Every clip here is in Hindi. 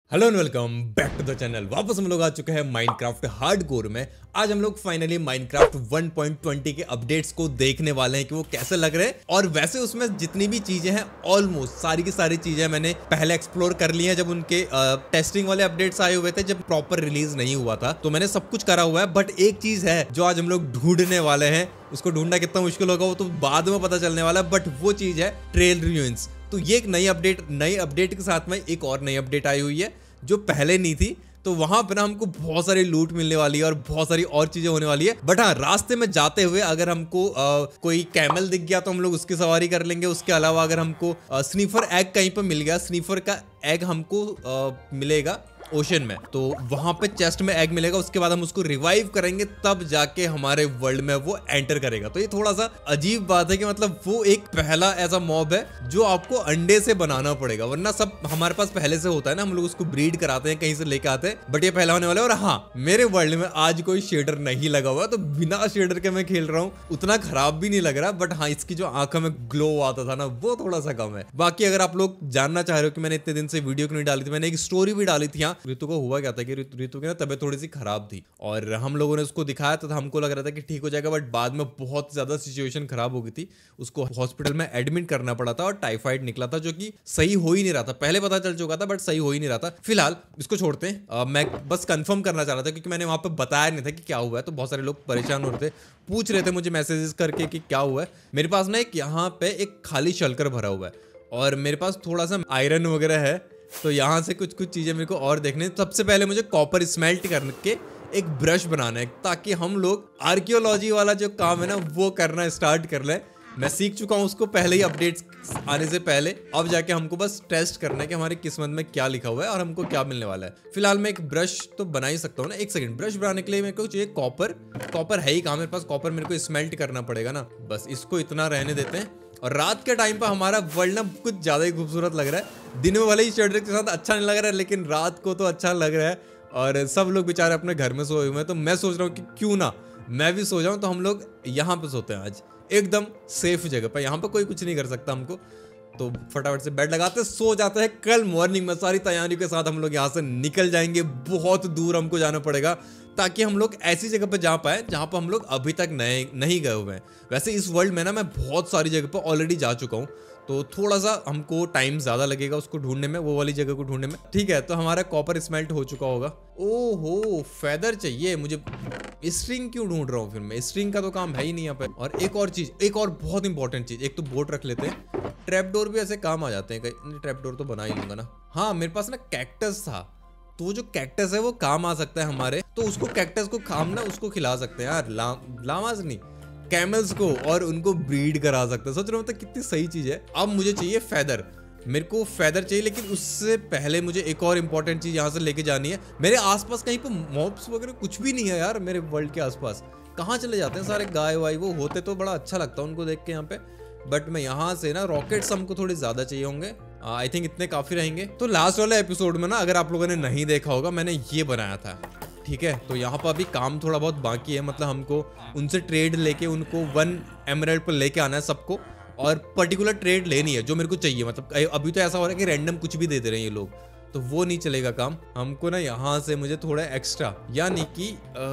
Hello and welcome back to the channel. वापस हम लोग आ चुके हैं माइनक्राफ्ट हार्डकोर में। आज हम लोग फाइनली माइनक्राफ्ट 1.20 के अपडेट्स को देखने वाले हैं कि वो कैसे लग रहे हैं। और वैसे उसमें जितनी भी चीजें हैं ऑलमोस्ट सारी की सारी चीजें मैंने पहले एक्सप्लोर कर ली हैं जब उनके टेस्टिंग वाले अपडेट्स आए हुए थे, जब प्रॉपर रिलीज नहीं हुआ था। तो मैंने सब कुछ करा हुआ है। बट एक चीज है जो आज हम लोग ढूंढने वाले हैं, उसको ढूंढना कितना मुश्किल होगा वो तो बाद में पता चलने वाला है। बट वो चीज है ट्रेल रूइंस। तो ये एक नई अपडेट के साथ में एक और नई अपडेट आई हुई है जो पहले नहीं थी। तो वहां पर ना हमको बहुत सारी लूट मिलने वाली है और बहुत सारी और चीजें होने वाली है। बट हाँ, रास्ते में जाते हुए अगर हमको कोई कैमल दिख गया तो हम लोग उसकी सवारी कर लेंगे। उसके अलावा अगर हमको स्नीफर एग कहीं पर मिल गया, स्नीफर का एग हमको मिलेगा ओशन में, तो वहां पे चेस्ट में एग मिलेगा। उसके बाद हम उसको रिवाइव करेंगे, तब जाके हमारे वर्ल्ड में वो एंटर करेगा। तो ये थोड़ा सा अजीब बात है कि मतलब वो एक पहला ऐसा मॉब है जो आपको अंडे से बनाना पड़ेगा, वरना सब हमारे पास पहले से होता है ना, हम लोग उसको ब्रीड कराते हैं, कहीं से लेके आते हैं। बट ये पहला होने वाला है। और हाँ, मेरे वर्ल्ड में आज कोई शेडर नहीं लगा हुआ, तो बिना शेडर के मैं खेल रहा हूँ। उतना खराब भी नहीं लग रहा। बट हाँ, इसकी जो आंखों में ग्लो आता था ना, वो थोड़ा सा कम है। बाकी अगर आप लोग जानना चाह रहे हो कि मैंने इतने दिन से वीडियो क्यों नहीं डाली थी, मैंने एक स्टोरी भी डाली थी। ऋतु को हुआ क्या था कि ऋतु की ना तबीयत थोड़ी सी खराब थी और हम लोगों ने उसको दिखाया तो हमको लग रहा था कि ठीक हो जाएगा। बट बाद में बहुत ज्यादा सिचुएशन खराब हो गई थी, उसको हॉस्पिटल में एडमिट करना पड़ा था और टाइफाइड निकला था, जो कि सही हो ही नहीं रहा था। पहले पता चल चुका था बट सही हो ही नहीं रहा था। फिलहाल इसको छोड़ते हैं। मैं बस कंफर्म करना चाह रहा था क्योंकि मैंने वहां पे बताया नहीं था कि क्या हुआ है। तो बहुत सारे लोग परेशान हो रहे थे, पूछ रहे थे मुझे मैसेजेस करके कि क्या हुआ है। मेरे पास ना एक यहाँ पे एक खाली शल्कर भरा हुआ है और मेरे पास थोड़ा सा आयरन वगैरह है। तो यहाँ से कुछ चीजें मेरे को और देखने। सबसे पहले मुझे कॉपर स्मेल्ट करके एक ब्रश बनाना है, ताकि हम लोग आर्कियोलॉजी वाला जो काम है ना वो करना स्टार्ट कर लें। मैं सीख चुका हूँ उसको पहले ही, अपडेट्स आने से पहले। अब जाके हमको बस टेस्ट करना है कि हमारी किस्मत में क्या लिखा हुआ है और हमको क्या मिलने वाला है। फिलहाल मैं एक ब्रश तो बना ही सकता हूँ ना। एक सेकंड, ब्रश बनाने के लिए मेरे को चाहिए कॉपर है ही कहाँ मेरे पास। कॉपर मेरे को स्मेल्ट करना पड़ेगा ना। बस इसको इतना रहने देते हैं। और रात के टाइम पर हमारा वर्ल्ड ना कुछ ज्यादा ही खूबसूरत लग रहा है। दिन में वाले ही शेडर के साथ अच्छा नहीं लग रहा है, लेकिन रात को तो अच्छा लग रहा है। और सब लोग बेचारे अपने घर में सोए हुए हैं, तो मैं सोच रहा हूँ कि क्यों ना मैं भी सो जाऊं। तो हम लोग यहाँ पे सोते हैं आज, एकदम सेफ जगह पर। यहाँ पे कोई कुछ नहीं कर सकता हमको। तो फटाफट से बेड लगाते सो जाते हैं। कल मॉर्निंग में सारी तैयारियों के साथ हम लोग यहाँ से निकल जाएंगे। बहुत दूर हमको जाना पड़ेगा ताकि हम लोग ऐसी जगह पर जा पाए जहाँ पर हम लोग अभी तक नहीं गए हुए हैं। वैसे इस वर्ल्ड में ना मैं बहुत सारी जगह पर ऑलरेडी जा चुका हूँ, तो थोड़ा सा हमको टाइम ज्यादा लगेगा उसको ढूंढने में, वो वाली जगह को ढूंढने में। ठीक है, तो हमारा कॉपर स्मेल्ट हो चुका होगा। ओहो, फेदर चाहिए मुझे। स्ट्रिंग क्यों ढूंढ रहा हूँ फिर मैं? स्ट्रिंग का तो काम है ही नहीं यहाँ पे। और एक और चीज, एक और बहुत इंपॉर्टेंट चीज, एक तो बोट रख लेते हैं। ट्रैपडोर भी ऐसे काम आ जाते हैं कहीं। ट्रैपडोर तो बना ही लूंगा ना। हाँ, मेरे पास ना कैक्टस था, तो वो जो कैक्टस है वो काम आ सकता है हमारे। तो उसको कैक्टस को हम ना उसको खिला सकते हैं यार। लामाज नहीं, कैमल्स को, और उनको ब्रीड करा सकते हैं। सोच रहे हो मतलब कितनी सही चीज है। अब मुझे चाहिए फेदर। मेरे को फेदर चाहिए, लेकिन उससे पहले मुझे एक और इंपॉर्टेंट चीज यहाँ से लेके जानी है। मेरे आसपास कहीं पे मॉब्स वगैरह कुछ भी नहीं है यार। मेरे वर्ल्ड के आसपास कहाँ चले जाते हैं सारे गाय वाय? वो होते तो बड़ा अच्छा लगता है उनको देख के यहाँ पे। बट मैं यहाँ से ना रॉकेट्स हमको थोड़े ज्यादा चाहिए होंगे। आई थिंक इतने काफी रहेंगे। तो लास्ट वाले एपिसोड में ना, अगर आप लोगों ने नहीं देखा होगा, मैंने ये बनाया था। ठीक है, तो यहाँ पर अभी काम थोड़ा बहुत बाकी है। मतलब हमको उनसे ट्रेड लेके उनको 1 एमराल्ड पर लेके आना है सबको, और पर्टिकुलर ट्रेड लेनी है जो मेरे को चाहिए। मतलब अभी तो ऐसा हो रहा है कि रैंडम कुछ भी दे दे रहे हैं ये लोग, तो वो नहीं चलेगा काम। हमको ना यहाँ से मुझे थोड़ा एक्स्ट्रा, यानी कि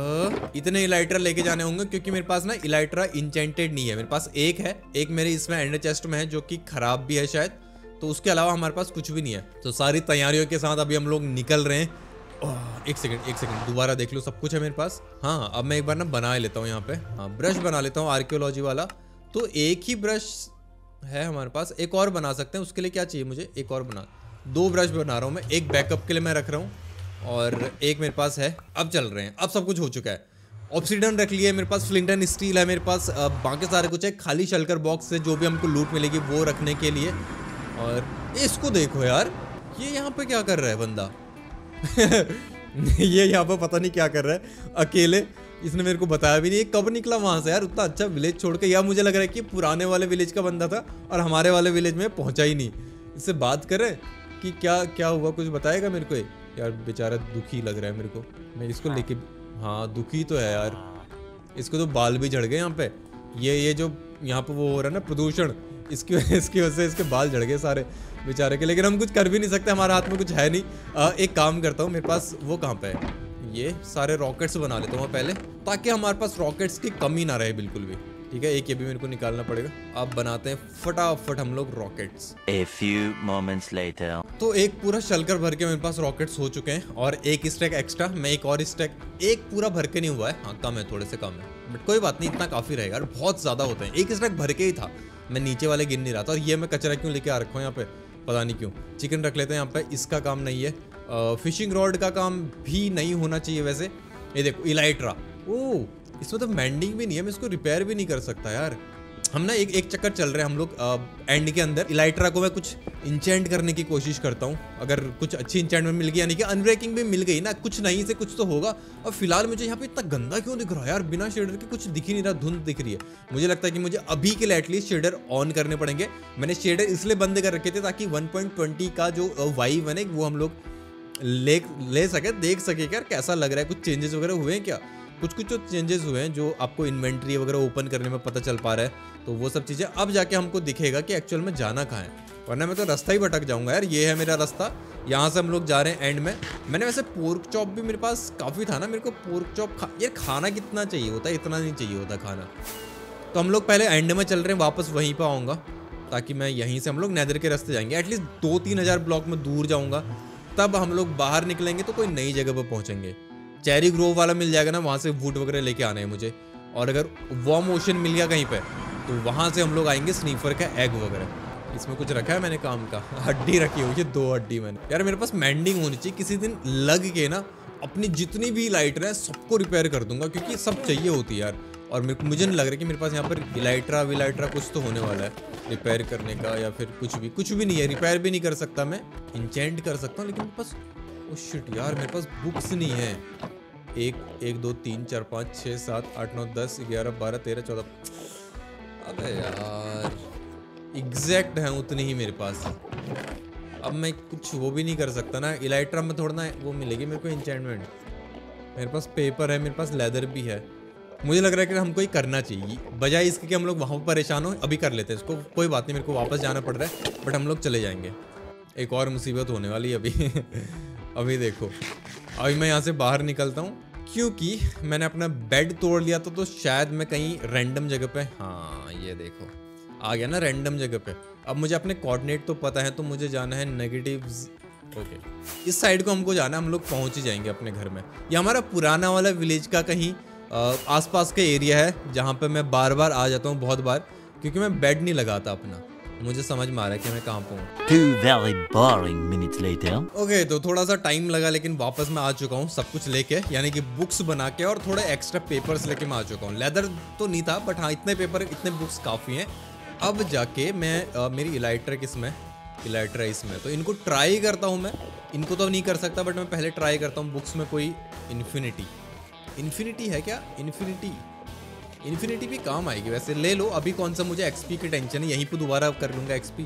इतने इलाइट्रा लेके जाने होंगे, क्योंकि मेरे पास ना इलाइट्रा इंचेंटेड नहीं है। मेरे पास एक है, एक मेरे इसमें एंडर चेस्ट में है जो कि खराब भी है शायद। तो उसके अलावा हमारे पास कुछ भी नहीं है। तो सारी तैयारियों के साथ अभी हम लोग निकल रहे हैं। एक सेकंड दोबारा देख लो, सब कुछ है मेरे पास। हाँ, अब मैं एक बार ना बना लेता हूँ यहाँ पे। हाँ, ब्रश बना लेता हूँ आर्कियोलॉजी वाला। तो एक ही ब्रश है हमारे पास, एक और बना सकते हैं। उसके लिए क्या चाहिए मुझे? एक और 2 ब्रश बना रहा हूँ मैं। एक बैकअप के लिए मैं रख रहा हूँ और एक मेरे पास है। अब चल रहे हैं, अब सब कुछ हो चुका है। ऑब्सीडियन रख लिया है मेरे पास, फ्लिंट एंड स्टील है मेरे पास, बाकी सारे कुछ है। खाली शल्कर बॉक्स से जो भी हमको लूट मिलेगी वो रखने के लिए। और इसको देखो यार, ये यहाँ पे क्या कर रहा है बंदा? ये यहाँ पे पता नहीं क्या कर रहा है अकेले। इसने मेरे को बताया भी नहीं। कब निकला वहां से यार, उतना अच्छा विलेज छोड़ के? या मुझे लग रहा है कि पुराने वाले विलेज का बंदा था और हमारे वाले विलेज में पहुंचा ही नहीं। इससे बात करें कि क्या क्या हुआ, कुछ बताएगा मेरे को? यार बेचारा दुखी लग रहा है मेरे को। मैं इसको लेके, हाँ दुखी तो है यार। इसको तो बाल भी झड़ गए यहाँ पे। ये जो यहाँ पे वो हो रहा है ना प्रदूषण, इसकी वजह से इसके बाल झड़ गए सारे। बेचारे के, लेकिन हम कुछ कर भी नहीं सकते, हमारे हाथ में कुछ है नहीं। एक काम करता हूँ, मेरे पास वो कहाँ पे है, ये सारे रॉकेट्स बना लेता हूँ पहले, ताकि हमारे पास रॉकेट्स की कमी ना रहे बिल्कुल भी। ठीक है, एक ये भी मेरे को निकालना पड़ेगा। अब बनाते हैं फटाफट हम लोग rockets. A few moments later. तो एक पूरा शलकर भर के मेरे पास रॉकेट्स हो चुके हैं और एक स्टैक एक्स्ट्रा, मैं एक और स्टैक, एक पूरा भर के नहीं हुआ है, हाँ कम है, थोड़े से कम है, बट कोई बात नहीं, इतना काफी रहेगा यार, बहुत ज्यादा होते हैं। एक स्टैक भर के ही था, मैं नीचे वाले गिन नहीं रहा था। और ये मैं कचरा क्यों लेके आ रखा हूँ यहाँ पे, पता नहीं क्यों। चिकन रख लेते हैं यहाँ पे, इसका काम नहीं है। फिशिंग रॉड का काम भी नहीं होना चाहिए वैसे। ये देखो इलाइट्रा, ओ इसमें तो मेंडिंग भी नहीं है, मैं इसको रिपेयर भी नहीं कर सकता यार। हम ना एक चक्कर चल रहे हैं हम लोग एंड के अंदर। इलाइट्रा को मैं कुछ इंचेंट करने की कोशिश करता हूँ, अगर कुछ अच्छी इंचेंटमेंट मिल गई, यानी कि अनब्रेकिंग भी मिल गई ना, कुछ नहीं से कुछ तो होगा। और फिलहाल मुझे यहाँ पे इतना गंदा क्यों दिख रहा है यार, बिना शेडर के कुछ दिख ही नहीं रहा, धुंध दिख रही है। मुझे लगता है कि मुझे अभी के लिए एटलीस्ट शेडर ऑन करने पड़ेंगे। मैंने शेडर इसलिए बंद कर रखे थे ताकि 1.20 का जो वाइब है ना वो हम लोग ले सके, देख सके यार कैसा लग रहा है, कुछ चेंजेस वगैरह हुए हैं क्या। कुछ जो चेंजेस हुए हैं जो आपको इन्वेंट्री वगैरह ओपन करने में पता चल पा रहा है, तो वो सब चीज़ें अब जाके हमको दिखेगा कि एक्चुअल में जाना कहाँ है, वरना मैं तो रास्ता ही भटक जाऊंगा यार। ये है मेरा रास्ता, यहाँ से हम लोग जा रहे हैं एंड में। मैंने वैसे पोर्क चॉप भी मेरे पास काफ़ी था ना, मेरे को पोर्क चॉप यार खाना कितना चाहिए होता है, इतना नहीं चाहिए होता खाना। तो हम लोग पहले एंड में चल रहे हैं, वापस वहीं पर आऊँगा, ताकि मैं यहीं से हम लोग नेदर के रास्ते जाएंगे। एटलीस्ट 2-3 हज़ार ब्लॉक में दूर जाऊँगा, तब हम लोग बाहर निकलेंगे तो कोई नई जगह पर पहुँचेंगे। चेरी ग्रोव वाला मिल जाएगा ना, वहाँ से वुड वगैरह लेके आना है मुझे। और अगर वार्म ओशन मिल गया कहीं पे, तो वहाँ से हम लोग आएंगे स्नीफर का एग वगैरह। इसमें कुछ रखा है मैंने काम का, हड्डी रखी हुई है, 2 हड्डी मैंने। यार मेरे पास मेंडिंग होनी चाहिए, किसी दिन लग के ना अपनी जितनी भी लाइटर है सबको रिपेयर कर दूंगा, क्योंकि सब चाहिए होती है यार। और मुझे नहीं लग रहा कि मेरे पास यहाँ पर इलाइट्रा विलाइट्रा कुछ तो होने वाला है रिपेयर करने का, या फिर कुछ भी नहीं है। रिपेयर भी नहीं कर सकता मैं, इंचेंट कर सकता हूँ, लेकिन मेरे पास ओ शिट यार, मेरे पास बुक्स नहीं है। 1 2 3 4 5 6 7 8 9 10 11 12 13 14। अबे यार एग्जैक्ट है उतनी ही मेरे पास। अब मैं कुछ वो भी नहीं कर सकता ना, इलाइट्रा में थोड़ा ना वो मिलेगी मेरे को इंचेंटमेंट। मेरे पास पेपर है, मेरे पास लेदर भी है। मुझे लग रहा है कि हमको ही करना चाहिए, बजाय इसके कि हम लोग वहाँ पर परेशान हो। अभी कर लेते हैं इसको, कोई बात नहीं, मेरे को वापस जाना पड़ रहा है, बट हम लोग चले जाएंगे। एक और मुसीबत होने वाली है अभी अभी देखो, अभी मैं यहाँ से बाहर निकलता हूँ, क्योंकि मैंने अपना बेड तोड़ लिया था, तो शायद मैं कहीं रैंडम जगह पे, हाँ ये देखो आ गया ना रैंडम जगह पे। अब मुझे अपने कोऑर्डिनेट तो पता है, तो मुझे जाना है नेगेटिव्स। ओके, इस साइड को हमको जाना है, हम लोग पहुँच ही जाएंगे अपने घर में। ये हमारा पुराना वाला विलेज का कहीं आसपास का एरिया है, जहाँ पे मैं बार बार आ जाता हूँ, बहुत बार, क्योंकि मैं बेड नहीं लगाता अपना। मुझे समझ में आ रहा है कि मैं कहाँ पे हूँ। 2 very boring minutes later. Okay, तो थोड़ा सा टाइम लगा, लेकिन वापस मैं आ चुका हूँ सब कुछ लेके, यानी कि बुक्स बना के, और थोड़े एक्स्ट्रा पेपर्स लेके मैं आ चुका हूँ। लेदर तो नहीं था, बट हाँ इतने पेपर इतने बुक्स काफ़ी हैं। अब जाके मैं मेरी इलाइट्रा किसमें, इलाइट्रा इसमें, तो इनको ट्राई करता हूँ मैं। इनको तो नहीं कर सकता, बट मैं पहले ट्राई करता हूँ बुक्स में कोई इन्फिनिटी है क्या। इन्फिनिटी भी काम आएगी वैसे, ले लो। अभी कौन सा मुझे एक्सपी की टेंशन है, यहीं पे दोबारा कर लूँगा एक्सपी।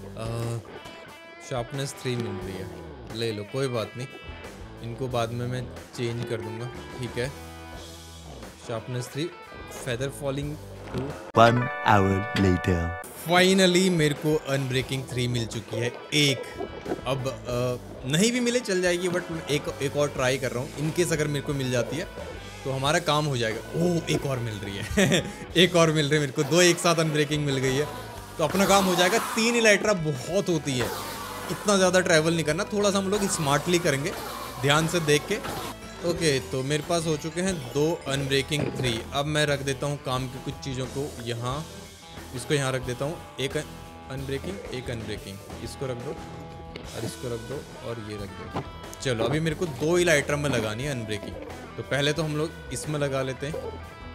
शार्पनेस 3 मिल रही है, ले लो, कोई बात नहीं, इनको बाद में मैं चेंज कर दूंगा। ठीक है, sharpness 3, feather falling 2। 1 hour later. Finally मेरे को अनब्रेकिंग 3 मिल चुकी है, एक। अब नहीं भी मिले चल जाएगी, बट मैं एक और ट्राई कर रहा हूँ। इनकेस अगर मेरे को मिल जाती है तो हमारा काम हो जाएगा। ओह, एक और मिल रही है एक और मिल रही है मेरे को, 2 एक साथ अनब्रेकिंग मिल गई है, तो अपना काम हो जाएगा। 3 इलाइट्रा बहुत होती है, इतना ज़्यादा ट्रैवल नहीं करना, थोड़ा सा हम लोग स्मार्टली करेंगे, ध्यान से देख के। ओके, तो मेरे पास हो चुके हैं 2 अनब्रेकिंग 3। अब मैं रख देता हूँ काम की कुछ चीज़ों को यहाँ, इसको यहाँ रख देता हूँ, एक अनब्रेकिंग एक अनब्रेकिंग, इसको रख दो और इसको रख दो और ये रख दो। चलो, अभी मेरे को 2 इलाइट्रा में लगानी है अनब्रेकिंग, तो पहले तो हम लोग इसमें लगा लेते हैं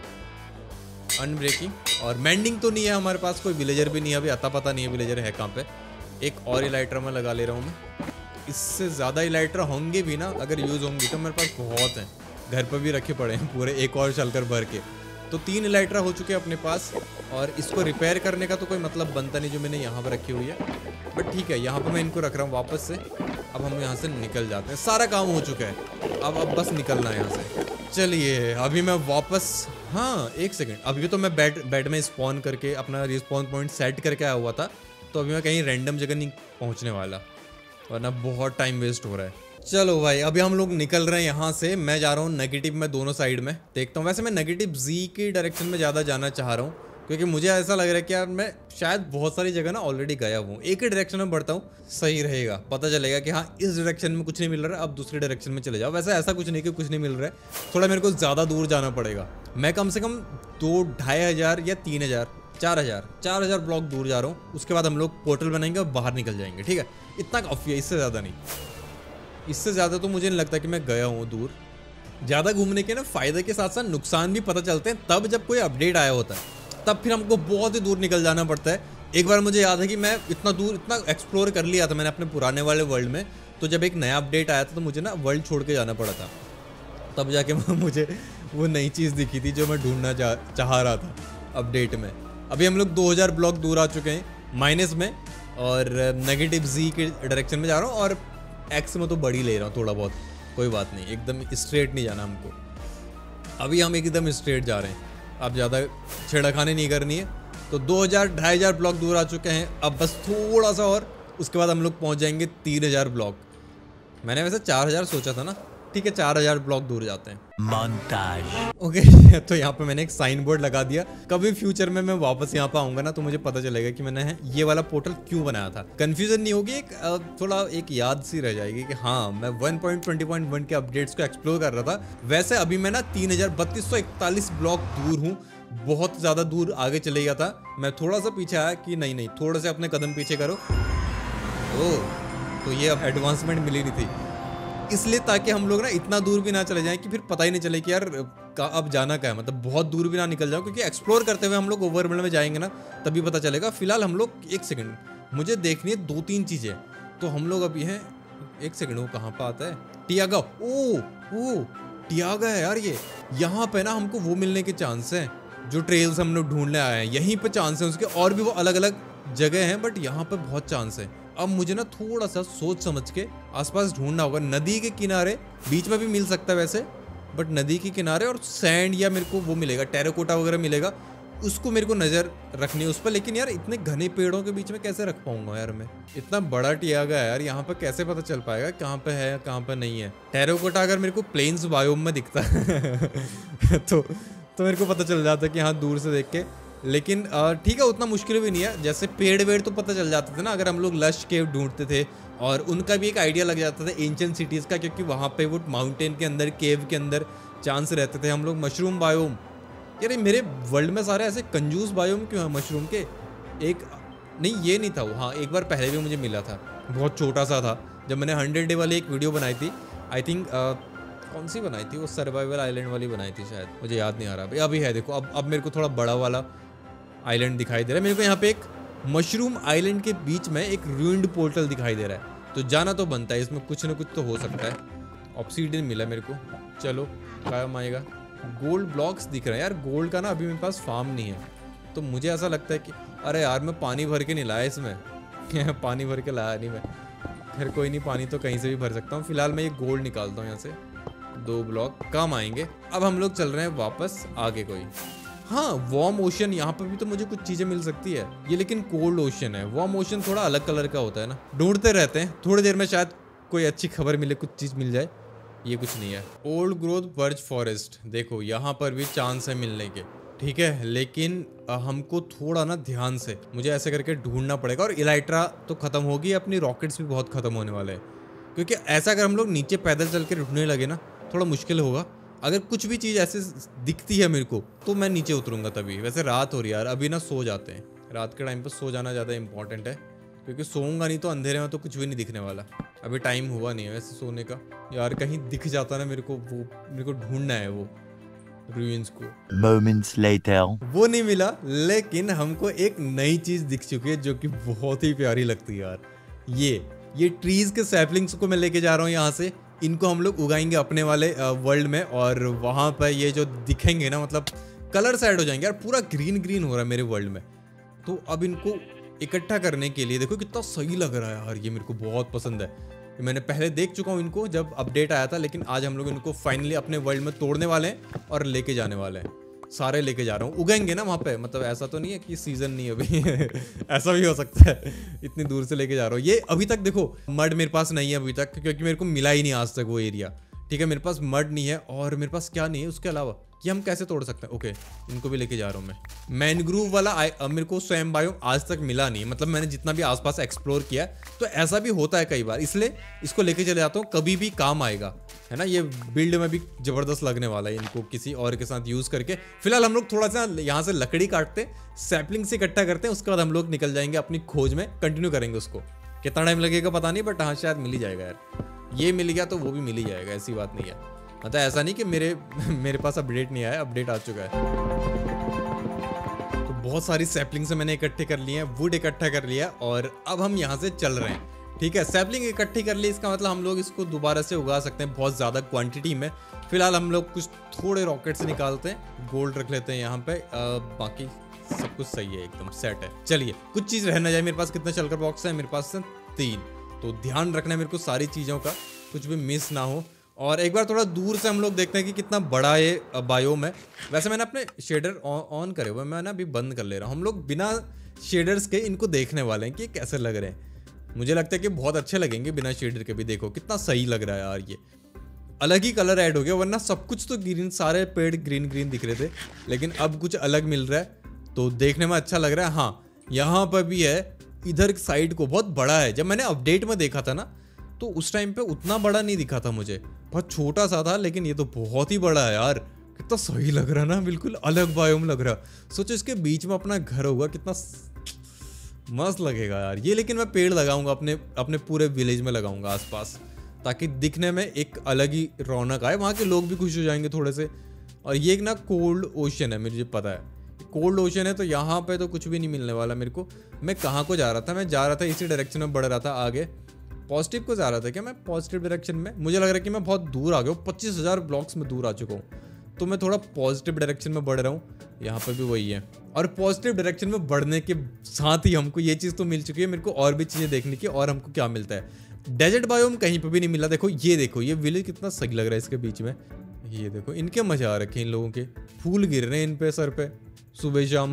अनब्रेकिंग। और मेंडिंग तो नहीं है हमारे पास, कोई विलेजर भी नहीं है अभी, अता पता नहीं है विलेजर है कहाँ पे। एक और इलाइट्रा में लगा ले रहा हूँ मैं। इससे ज़्यादा इलाइट्रा होंगे भी ना, अगर यूज़ होंगी तो मेरे पास बहुत हैं, घर पर भी रखे पड़े हैं पूरे, एक और चलकर भर के। तो 3 इलाइट्रा हो चुके हैं अपने पास, और इसको रिपेयर करने का तो कोई मतलब बनता नहीं जो मैंने यहाँ पर रखी हुई है, बट ठीक है, यहाँ पर मैं इनको रख रहा हूँ वापस से। अब हम यहाँ से निकल जाते हैं, सारा काम हो चुका है, अब बस निकलना है यहाँ से। चलिए, अभी मैं वापस, हाँ 1 सेकेंड, अभी तो मैं बेड में स्पॉन करके अपना रिस्पॉन पॉइंट सेट करके आया हुआ था, तो अभी मैं कहीं रैंडम जगह नहीं पहुंचने वाला, वरना बहुत टाइम वेस्ट हो रहा है। चलो भाई, अभी हम लोग निकल रहे हैं यहाँ से। मैं जा रहा हूँ नेगेटिव में, दोनों साइड में देखता हूँ। वैसे मैं नेगेटिव जी की डायरेक्शन में ज़्यादा जाना चाह रहा हूँ, क्योंकि मुझे ऐसा लग रहा है कि यार मैं शायद बहुत सारी जगह ना ऑलरेडी गया हूँ। एक ही डायरेक्शन में बढ़ता हूँ, सही रहेगा, पता चलेगा कि हाँ इस डायरेक्शन में कुछ नहीं मिल रहा है, अब दूसरी डायरेक्शन में चले जाओ। वैसे ऐसा कुछ नहीं कि कुछ नहीं मिल रहा है, थोड़ा मेरे को ज़्यादा दूर जाना पड़ेगा। मैं कम से कम 2-2,500 या 3,000 4,000 ब्लॉक दूर जा रहा हूँ। उसके बाद हम लोग पोर्टल बनाएंगे और बाहर निकल जाएंगे, ठीक है? इतना काफ़ी है, इससे ज़्यादा नहीं। इससे ज़्यादा तो मुझे नहीं लगता कि मैं गया हूँ दूर। ज़्यादा घूमने के ना फ़ायदे के साथ साथ नुकसान भी पता चलते हैं तब जब कोई अपडेट आया होता है, तब फिर हमको बहुत ही दूर निकल जाना पड़ता है। एक बार मुझे याद है कि मैं इतना दूर इतना एक्सप्लोर कर लिया था मैंने अपने पुराने वाले वर्ल्ड में, तो जब एक नया अपडेट आया था तो मुझे ना वर्ल्ड छोड़ के जाना पड़ा था। तब जाके मुझे वो नई चीज़ दिखी थी जो मैं ढूंढना चाह रहा था अपडेट में। अभी हम लोग 2000 ब्लॉक दूर आ चुके हैं माइनस में, और नेगेटिव जी के डायरेक्शन में जा रहा हूँ, और एक्स में तो बड़ी ले रहा हूँ थोड़ा बहुत, कोई बात नहीं, एकदम स्ट्रेट नहीं जाना हमको। अभी हम एकदम स्ट्रेट जा रहे हैं, अब ज़्यादा छेड़खानी नहीं करनी है। तो 2000-2,500 ब्लॉक दूर आ चुके हैं, अब बस थोड़ा सा और, उसके बाद हम लोग पहुँच जाएंगे 3000 ब्लॉक। मैंने वैसे 4000 सोचा था ना, ठीक है 4000 ब्लॉक दूर जाते हैं। Montage. ओके तो यहाँ पे मैंने एक साइन बोर्ड लगा दिया। कभी फ्यूचर में मैं वापस यहाँ पे आऊंगा ना, तो मुझे पता चलेगा कि मैंने ये वाला पोर्टल क्यों बनाया था। कंफ्यूजन नहीं होगी, एक थोड़ा एक याद सी रह जाएगी कि हाँ मैं 1.20.1 के अपडेट्स को एक्सप्लोर कर रहा था। वैसे अभी मैं ना 3,3241 ब्लॉक दूर हूँ, बहुत ज़्यादा दूर आगे चले गया था। मैं थोड़ा सा पीछे आया कि नहीं थोड़े से अपने कदम पीछे करो। ओह तो ये अब एडवांसमेंट मिली नहीं थी, इसलिए ताकि हम लोग ना इतना दूर भी ना चले जाएं कि फिर पता ही नहीं चले कि यार अब जाना क्या है, मतलब बहुत दूर भी ना निकल जाओ, क्योंकि एक्सप्लोर करते हुए हम लोग ओवरवर्ल्ड में जाएंगे ना तभी पता चलेगा। फिलहाल हम लोग, एक सेकंड, मुझे देखनी है 2-3 चीज़ें। तो हम लोग अभी हैं, एक सेकंड, वो कहाँ पर आता है? टियागा। ओ टियागा है यार ये। यहाँ पे ना हमको वो मिलने के चांस हैं जो ट्रेल्स हम लोग ढूंढने आए हैं, यहीं पर चांस है उसके। और भी वो अलग अलग जगह हैं, बट यहाँ पर बहुत चांस है। अब मुझे ना थोड़ा सा सोच समझ के आसपास ढूंढना होगा। नदी के किनारे, बीच में भी मिल सकता है वैसे, बट नदी के किनारे, और सैंड या मेरे को वो मिलेगा टेराकोटा वगैरह मिलेगा, उसको मेरे को नज़र रखनी है उस पर। लेकिन यार इतने घने पेड़ों के बीच में कैसे रख पाऊंगा यार मैं? इतना बड़ा टियागा है यार, यहाँ पर कैसे पता चल पाएगा कहाँ पे है कहाँ पे नहीं है? टेराकोटा अगर मेरे को प्लेन्स बायोम में दिखता है तो मेरे को पता चल जाता है कि हाँ दूर से देख के। लेकिन ठीक है, उतना मुश्किल भी नहीं है। जैसे पेड़ वेड़ तो पता चल जाते थे ना अगर हम लोग लश केव ढूंढते थे, और उनका भी एक आइडिया लग जाता था एंशिएंट सिटीज़ का, क्योंकि वहाँ पे वो माउंटेन के अंदर, केव के अंदर चांस रहते थे। हम लोग मशरूम बायोम, यार मेरे वर्ल्ड में सारे ऐसे कंजूस बायोम क्यों हैं मशरूम के? एक नहीं, ये नहीं था वो, हाँ एक बार पहले भी मुझे मिला था, बहुत छोटा सा था, जब मैंने 100 डे वाली एक वीडियो बनाई थी। आई थिंक कौन सी बनाई थी वो, सर्वाइवल आइलैंड वाली बनाई थी शायद, मुझे याद नहीं आ रहा भाई। अभी है देखो, अब मेरे को थोड़ा बड़ा वाला आइलैंड दिखाई दे रहा है मेरे को। यहाँ पे एक मशरूम आइलैंड के बीच में एक रूइंड पोर्टल दिखाई दे रहा है, तो जाना तो बनता है, इसमें कुछ ना कुछ तो हो सकता है। ऑब्सीडियन मिला मेरे को, चलो काम आएगा। गोल्ड ब्लॉक्स दिख रहे हैं यार, गोल्ड का ना अभी मेरे पास फार्म नहीं है, तो मुझे ऐसा लगता है कि अरे यार मैं पानी भर के नहीं लाया इसमें पानी भर के लाया नहीं मैं। खैर कोई नहीं, पानी तो कहीं से भी भर सकता हूँ। फिलहाल मैं ये गोल्ड निकालता हूँ यहाँ से, 2 ब्लॉक काम आएंगे। अब हम लोग चल रहे हैं वापस आगे। कोई हाँ वार्म ओशन, यहाँ पर भी तो मुझे कुछ चीज़ें मिल सकती है ये, लेकिन कोल्ड ओशन है। वार्म ओशन थोड़ा अलग कलर का होता है ना, ढूंढते रहते हैं, थोड़ी देर में शायद कोई अच्छी खबर मिले, कुछ चीज़ मिल जाए। ये कुछ नहीं है। ओल्ड ग्रोथ बर्च फॉरेस्ट, देखो यहाँ पर भी चांस है मिलने के, ठीक है, लेकिन हमको थोड़ा ना ध्यान से मुझे ऐसे करके ढूंढना पड़ेगा। और इलाइट्रा तो खत्म होगी, अपनी रॉकेट्स भी बहुत खत्म होने वाले हैं, क्योंकि ऐसा अगर हम लोग नीचे पैदल चल के ढूंढने लगे ना थोड़ा मुश्किल होगा। अगर कुछ भी चीज़ ऐसे दिखती है मेरे को तो मैं नीचे उतरूंगा तभी। वैसे रात हो रही है यार, अभी ना सो जाते हैं, रात के टाइम पर सो जाना ज़्यादा इंपॉर्टेंट है, क्योंकि सोऊंगा नहीं तो अंधेरे में तो कुछ भी नहीं दिखने वाला। अभी टाइम हुआ नहीं है वैसे सोने का यार, कहीं दिख जाता ना मेरे को, वो मेरे को ढूंढना है वो रूइंस को। Moments later. वो नहीं मिला, लेकिन हमको एक नई चीज़ दिख चुकी है जो कि बहुत ही प्यारी लगती है यार। ये ट्रीज के सैपलिंग्स को मैं लेके जा रहा हूँ यहाँ से, इनको हम लोग उगाएंगे अपने वाले वर्ल्ड में, और वहाँ पर ये जो दिखेंगे ना, मतलब कलर साइड हो जाएंगे यार, पूरा ग्रीन ग्रीन हो रहा है मेरे वर्ल्ड में। तो अब इनको इकट्ठा करने के लिए देखो कितना सही लग रहा है यार, ये मेरे को बहुत पसंद है। मैंने पहले देख चुका हूँ इनको जब अपडेट आया था, लेकिन आज हम लोग इनको फाइनली अपने वर्ल्ड में तोड़ने वाले हैं और लेके जाने वाले हैं। सारे लेके जा रहा हूँ। उगेंगे ना वहाँ पे, मतलब ऐसा तो नहीं है कि सीजन नहीं है अभी ऐसा भी हो सकता है। इतनी दूर से लेके जा रहा हूँ। ये अभी तक देखो मड मेरे पास नहीं है अभी तक, क्योंकि मेरे को मिला ही नहीं आज तक वो एरिया। ठीक है, मेरे पास मड नहीं है और मेरे पास क्या नहीं है उसके अलावा, ये हम कैसे तोड़ सकते हैं। ओके, इनको भी लेके जा रहा हूँ मैं। मैनग्रूव वाला मेरे को स्वयं बायोम आज तक मिला नहीं, मतलब मैंने जितना भी आसपास एक्सप्लोर किया तो ऐसा भी होता है कई बार, इसलिए इसको लेके चले जाता हूँ, कभी भी काम आएगा, है ना। ये बिल्ड में भी जबरदस्त लगने वाला है इनको किसी और के साथ यूज करके। फिलहाल हम लोग थोड़ा सा यहाँ से लकड़ी काटते, सैपलिंग से इकट्ठा करते हैं, उसके बाद हम लोग निकल जाएंगे अपनी खोज में, कंटिन्यू करेंगे उसको। कितना टाइम लगेगा पता नहीं, बट हाँ शायद मिल ही जाएगा यार। ये मिल गया तो वो भी मिल ही जाएगा, ऐसी बात नहीं है। मतलब ऐसा नहीं कि मेरे पास अपडेट नहीं आया, अपडेट आ चुका है। तो बहुत सारी सैपलिंग से मैंने इकट्ठे कर लिए हैं, वुड इकट्ठा कर लिया और अब हम यहाँ से चल रहे हैं। ठीक है, सैपलिंग इकट्ठी कर ली, इसका मतलब हम लोग इसको दोबारा से उगा सकते हैं बहुत ज़्यादा क्वांटिटी में। फिलहाल हम लोग कुछ थोड़े रॉकेट्स निकालते हैं, गोल्ड रख लेते हैं यहाँ पे, बाकी सब कुछ सही है, एकदम सेट है। चलिए, कुछ चीज़ रहना चाहिए। मेरे पास कितने शल्कर बॉक्स है? मेरे पास 3, तो ध्यान रखना है मेरे को सारी चीज़ों का, कुछ भी मिस ना हो। और एक बार थोड़ा दूर से हम लोग देखते हैं कि कितना बड़ा ये बायोम है। वैसे मैंने अपने शेडर ऑन करे हुए, मैं ना अभी बंद कर ले रहा हूँ। हम लोग बिना शेडर्स के इनको देखने वाले हैं कि कैसे लग रहे हैं। मुझे लगता है कि बहुत अच्छे लगेंगे बिना शेडर के भी। देखो कितना सही लग रहा है यार, ये अलग ही कलर ऐड हो गया, वरना सब कुछ तो ग्रीन, सारे पेड़ ग्रीन ग्रीन दिख रहे थे, लेकिन अब कुछ अलग मिल रहा है तो देखने में अच्छा लग रहा है। हाँ, यहाँ पर भी है, इधर साइड को बहुत बड़ा है। जब मैंने अपडेट में देखा था ना तो उस टाइम पे उतना बड़ा नहीं दिखा था मुझे, बहुत छोटा सा था, लेकिन ये तो बहुत ही बड़ा है यार। कितना सही लग रहा ना, बिल्कुल अलग बायोम लग रहा। सोचो इसके बीच में अपना घर होगा, कितना मस्त लगेगा यार ये। लेकिन मैं पेड़ लगाऊंगा अपने पूरे विलेज में लगाऊंगा आसपास, ताकि दिखने में एक अलग ही रौनक आए, वहाँ के लोग भी खुश हो जाएंगे थोड़े से। और ये एक ना कोल्ड ओशन है, मुझे पता है कोल्ड ओशन है, तो यहाँ पे तो कुछ भी नहीं मिलने वाला मेरे को। मैं कहाँ को जा रहा था? मैं जा रहा था इसी डायरेक्शन में बढ़ रहा था आगे, पॉजिटिव को जा रहा था क्या मैं? पॉजिटिव डायरेक्शन में। मुझे लग रहा है कि मैं बहुत दूर आ गया हूँ, 25,000 ब्लॉक्स में दूर आ चुका हूँ, तो मैं थोड़ा पॉजिटिव डायरेक्शन में बढ़ रहा हूँ। यहाँ पर भी वही है। और पॉजिटिव डायरेक्शन में बढ़ने के साथ ही हमको ये चीज़ तो मिल चुकी है, मेरे को और भी चीज़ें देखने की। और हमको क्या मिलता है? डेजर्ट बायोम कहीं पर भी नहीं मिला। देखो ये विलेज कितना सही लग रहा है इसके बीच में। ये देखो, इनके मजा आ रखे हैं इन लोगों के, फूल गिर रहे हैं इन पे सर पे सुबह शाम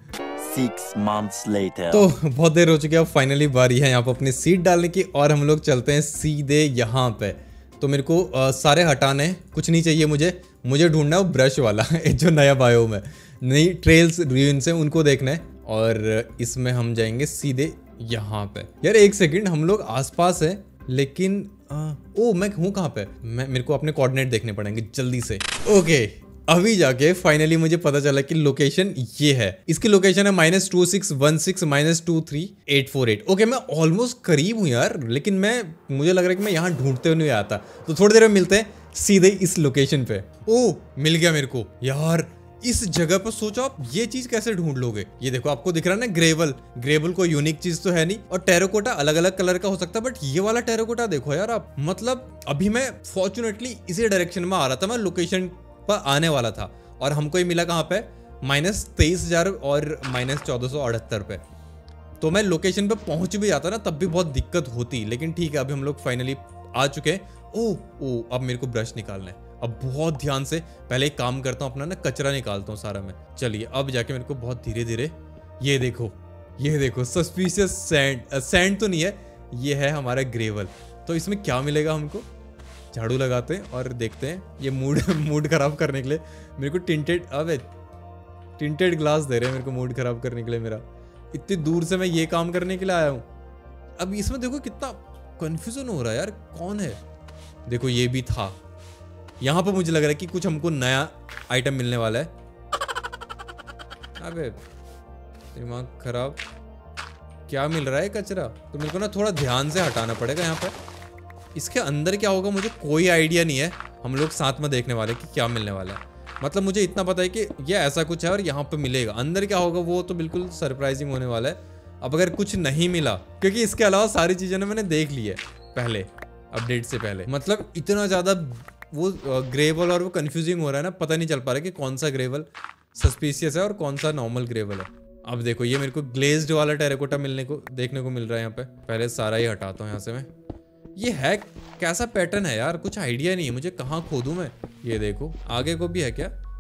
6 months later. तो बहुत देर हो चुकी है, अब फाइनली बारी है यहाँ पर अपनी सीट डालने की, और हम लोग चलते हैं सीधे यहाँ पे। तो मेरे को सारे हटाने, कुछ नहीं चाहिए मुझे ढूंढना है वो ब्रश वाला जो नया बायोम है, नई ट्रेल्स रूइंस है, उनको देखना है। और इसमें हम जाएंगे सीधे यहाँ पे। यार एक सेकंड, हम लोग आसपास है, लेकिन ओ मैं हूँ कहाँ पे? मेरे को अपने कोऑर्डिनेट देखने पड़ेंगे जल्दी से। ओके, अभी जाके फाइनली मुझे पता चला कि लोकेशन ये है। इसकी लोकेशन है -2616 -23848। ओके, मैं ऑलमोस्ट करीब हूँ यार, लेकिन मुझे लग रहा है कि मैं यहाँ ढूंढते हुए आता। तो थोड़ी देर में मिलते हैं सीधे इस लोकेशन पे। ओ मिल गया मेरे को यार इस जगह पर। सोचो आप ये चीज कैसे ढूंढ लोगे? ये देखो, आपको दिख रहा है ना ग्रेवल कोई यूनिक चीज तो है नहीं, और टेराकोटा अलग अलग कलर का हो सकता है, बट ये वाला टेराकोटा देखो यार आप। मतलब अभी मैं फॉर्चुनेटली इसी डायरेक्शन में आ रहा था, मैं लोकेशन पर आने वाला था, और हमको ही मिला कहाँ पे? -23,000 और -1478 पे। तो मैं लोकेशन पे पहुंच भी जाता ना तब भी बहुत दिक्कत होती, लेकिन ठीक है, अभी हम लोग फाइनली आ चुके हैं। ओ अब मेरे को ब्रश निकालना है। अब बहुत ध्यान से पहले एक काम करता हूँ, अपना ना कचरा निकालता हूँ सारा मैं। चलिए अब जाके मेरे को बहुत धीरे धीरे, ये देखो सस्पिशियस सैंड तो नहीं है, ये है हमारा ग्रेवल। तो इसमें क्या मिलेगा हमको? झाड़ू लगाते हैं और देखते हैं। ये मूड खराब करने के लिए मेरे को टिंटेड ग्लास दे रहे हैं मेरे को, मूड खराब करने के लिए मेरा। इतनी दूर से मैं ये काम करने के लिए आया हूँ। अब इसमें देखो कितना कंफ्यूजन हो रहा है यार, कौन है? देखो ये भी था यहाँ पर। मुझे लग रहा है कि कुछ हमको नया आइटम मिलने वाला है। अबे दिमाग खराब, क्या मिल रहा है? कचरा। तो मेरे को ना थोड़ा ध्यान से हटाना पड़ेगा यहाँ पर। इसके अंदर क्या होगा मुझे कोई आइडिया नहीं है, हम लोग साथ में देखने वाले कि क्या मिलने वाला है। मतलब मुझे इतना पता है कि ये ऐसा कुछ है और यहाँ पे मिलेगा। अंदर क्या होगा वो तो बिल्कुल सरप्राइजिंग होने वाला है। अब अगर कुछ नहीं मिला, क्योंकि इसके अलावा सारी चीज़ें ना मैंने देख ली है पहले, अपडेट से पहले। मतलब इतना ज़्यादा वो ग्रेवल और वो कंफ्यूजिंग हो रहा है ना, पता नहीं चल पा रहा है कि कौन सा ग्रेवल सस्पिशियस है और कौन सा नॉर्मल ग्रेवल है। अब देखो ये मेरे को ग्लेज्ड वाला टेराकोटा देखने को मिल रहा है यहाँ पे। पहले सारा ही हटाता हूँ यहाँ से मैं। ये है कैसा पैटर्न है यार, कुछ आइडिया नहीं है मुझे, कहाँ खोदूं मैं? ये देखो आगे को भी है क्या?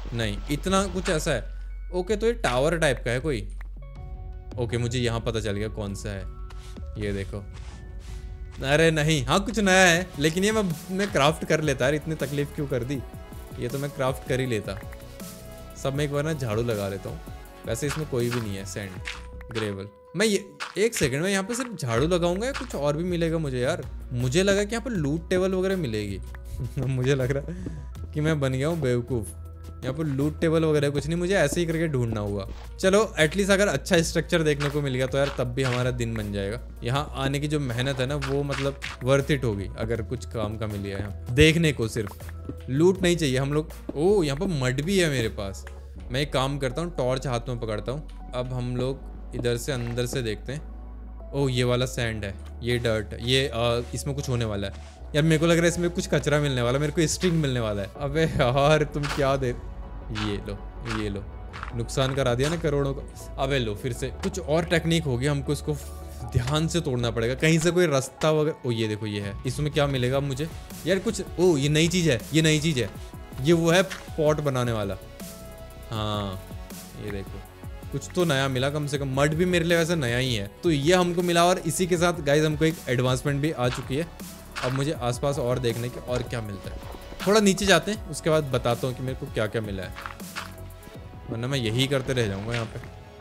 नहीं, इतना कुछ ऐसा है। ओके, तो ये टावर टाइप का है कोई। ओके, मुझे यहाँ पता चल गया कौन सा है। ये देखो। अरे नहीं, हाँ कुछ नया है, लेकिन ये मैं क्राफ्ट कर लेता यार, इतनी तकलीफ क्यों कर दी। ये तो मैं क्राफ्ट कर ही लेता। सब में एक बार ना झाड़ू लगा लेता हूँ। वैसे इसमें कोई भी नहीं है सैंड, ग्रेवल। मैं ये एक सेकंड में यहाँ पे सिर्फ झाड़ू लगाऊंगा या कुछ और भी मिलेगा मुझे यार? मुझे लगा कि यहाँ पर लूट टेबल वगैरह मिलेगी। मुझे लग रहा कि मैं बन गया हूँ बेवकूफ़। यहाँ पर लूट टेबल वगैरह कुछ नहीं, मुझे ऐसे ही करके ढूंढना होगा। चलो एटलीस्ट अगर अच्छा स्ट्रक्चर देखने को मिल गया तो यार तब भी हमारा दिन बन जाएगा। यहाँ आने की जो मेहनत है ना वो मतलब वर्थ इट होगी अगर कुछ काम का मिल गया यहाँ देखने को। सिर्फ लूट नहीं चाहिए हम लोग। ओ, यहाँ पर मड भी है मेरे पास। मैं एक काम करता हूँ, टॉर्च हाथ में पकड़ता हूँ। अब हम लोग इधर से अंदर से देखते हैं। ओ, ये वाला सैंड है, ये डर्ट, ये इसमें कुछ होने वाला है यार। मेरे को लग रहा है इसमें कुछ कचरा मिलने वाला, मेरे को स्ट्रिंग मिलने वाला है। अबे यार तुम क्या दे, ये लो, ये लो, नुकसान करा दिया ना करोड़ों का। अबे लो, फिर से कुछ और टेक्निक होगी, हमको इसको ध्यान से तोड़ना पड़ेगा, कहीं से कोई रास्ता वगैरह। ओ, ये देखो, ये है, इसमें क्या मिलेगा मुझे यार कुछ। ओ, ये नई चीज़ है, ये नई चीज़ है, ये वो है पॉट बनाने वाला। हाँ, ये देखो, कुछ तो नया मिला कम से कम। मड भी मेरे लिए वैसे नया ही है, तो ये हमको मिला। और इसी के साथ गाइज हमको एक एडवांसमेंट भी आ चुकी है। अब मुझे आसपास और देखने के और क्या मिलता है। थोड़ा नीचे जाते हैं, उसके बाद बताता हूँ कि मेरे को क्या क्या मिला है, वरना मैं यही करते रह जाऊँगा यहाँ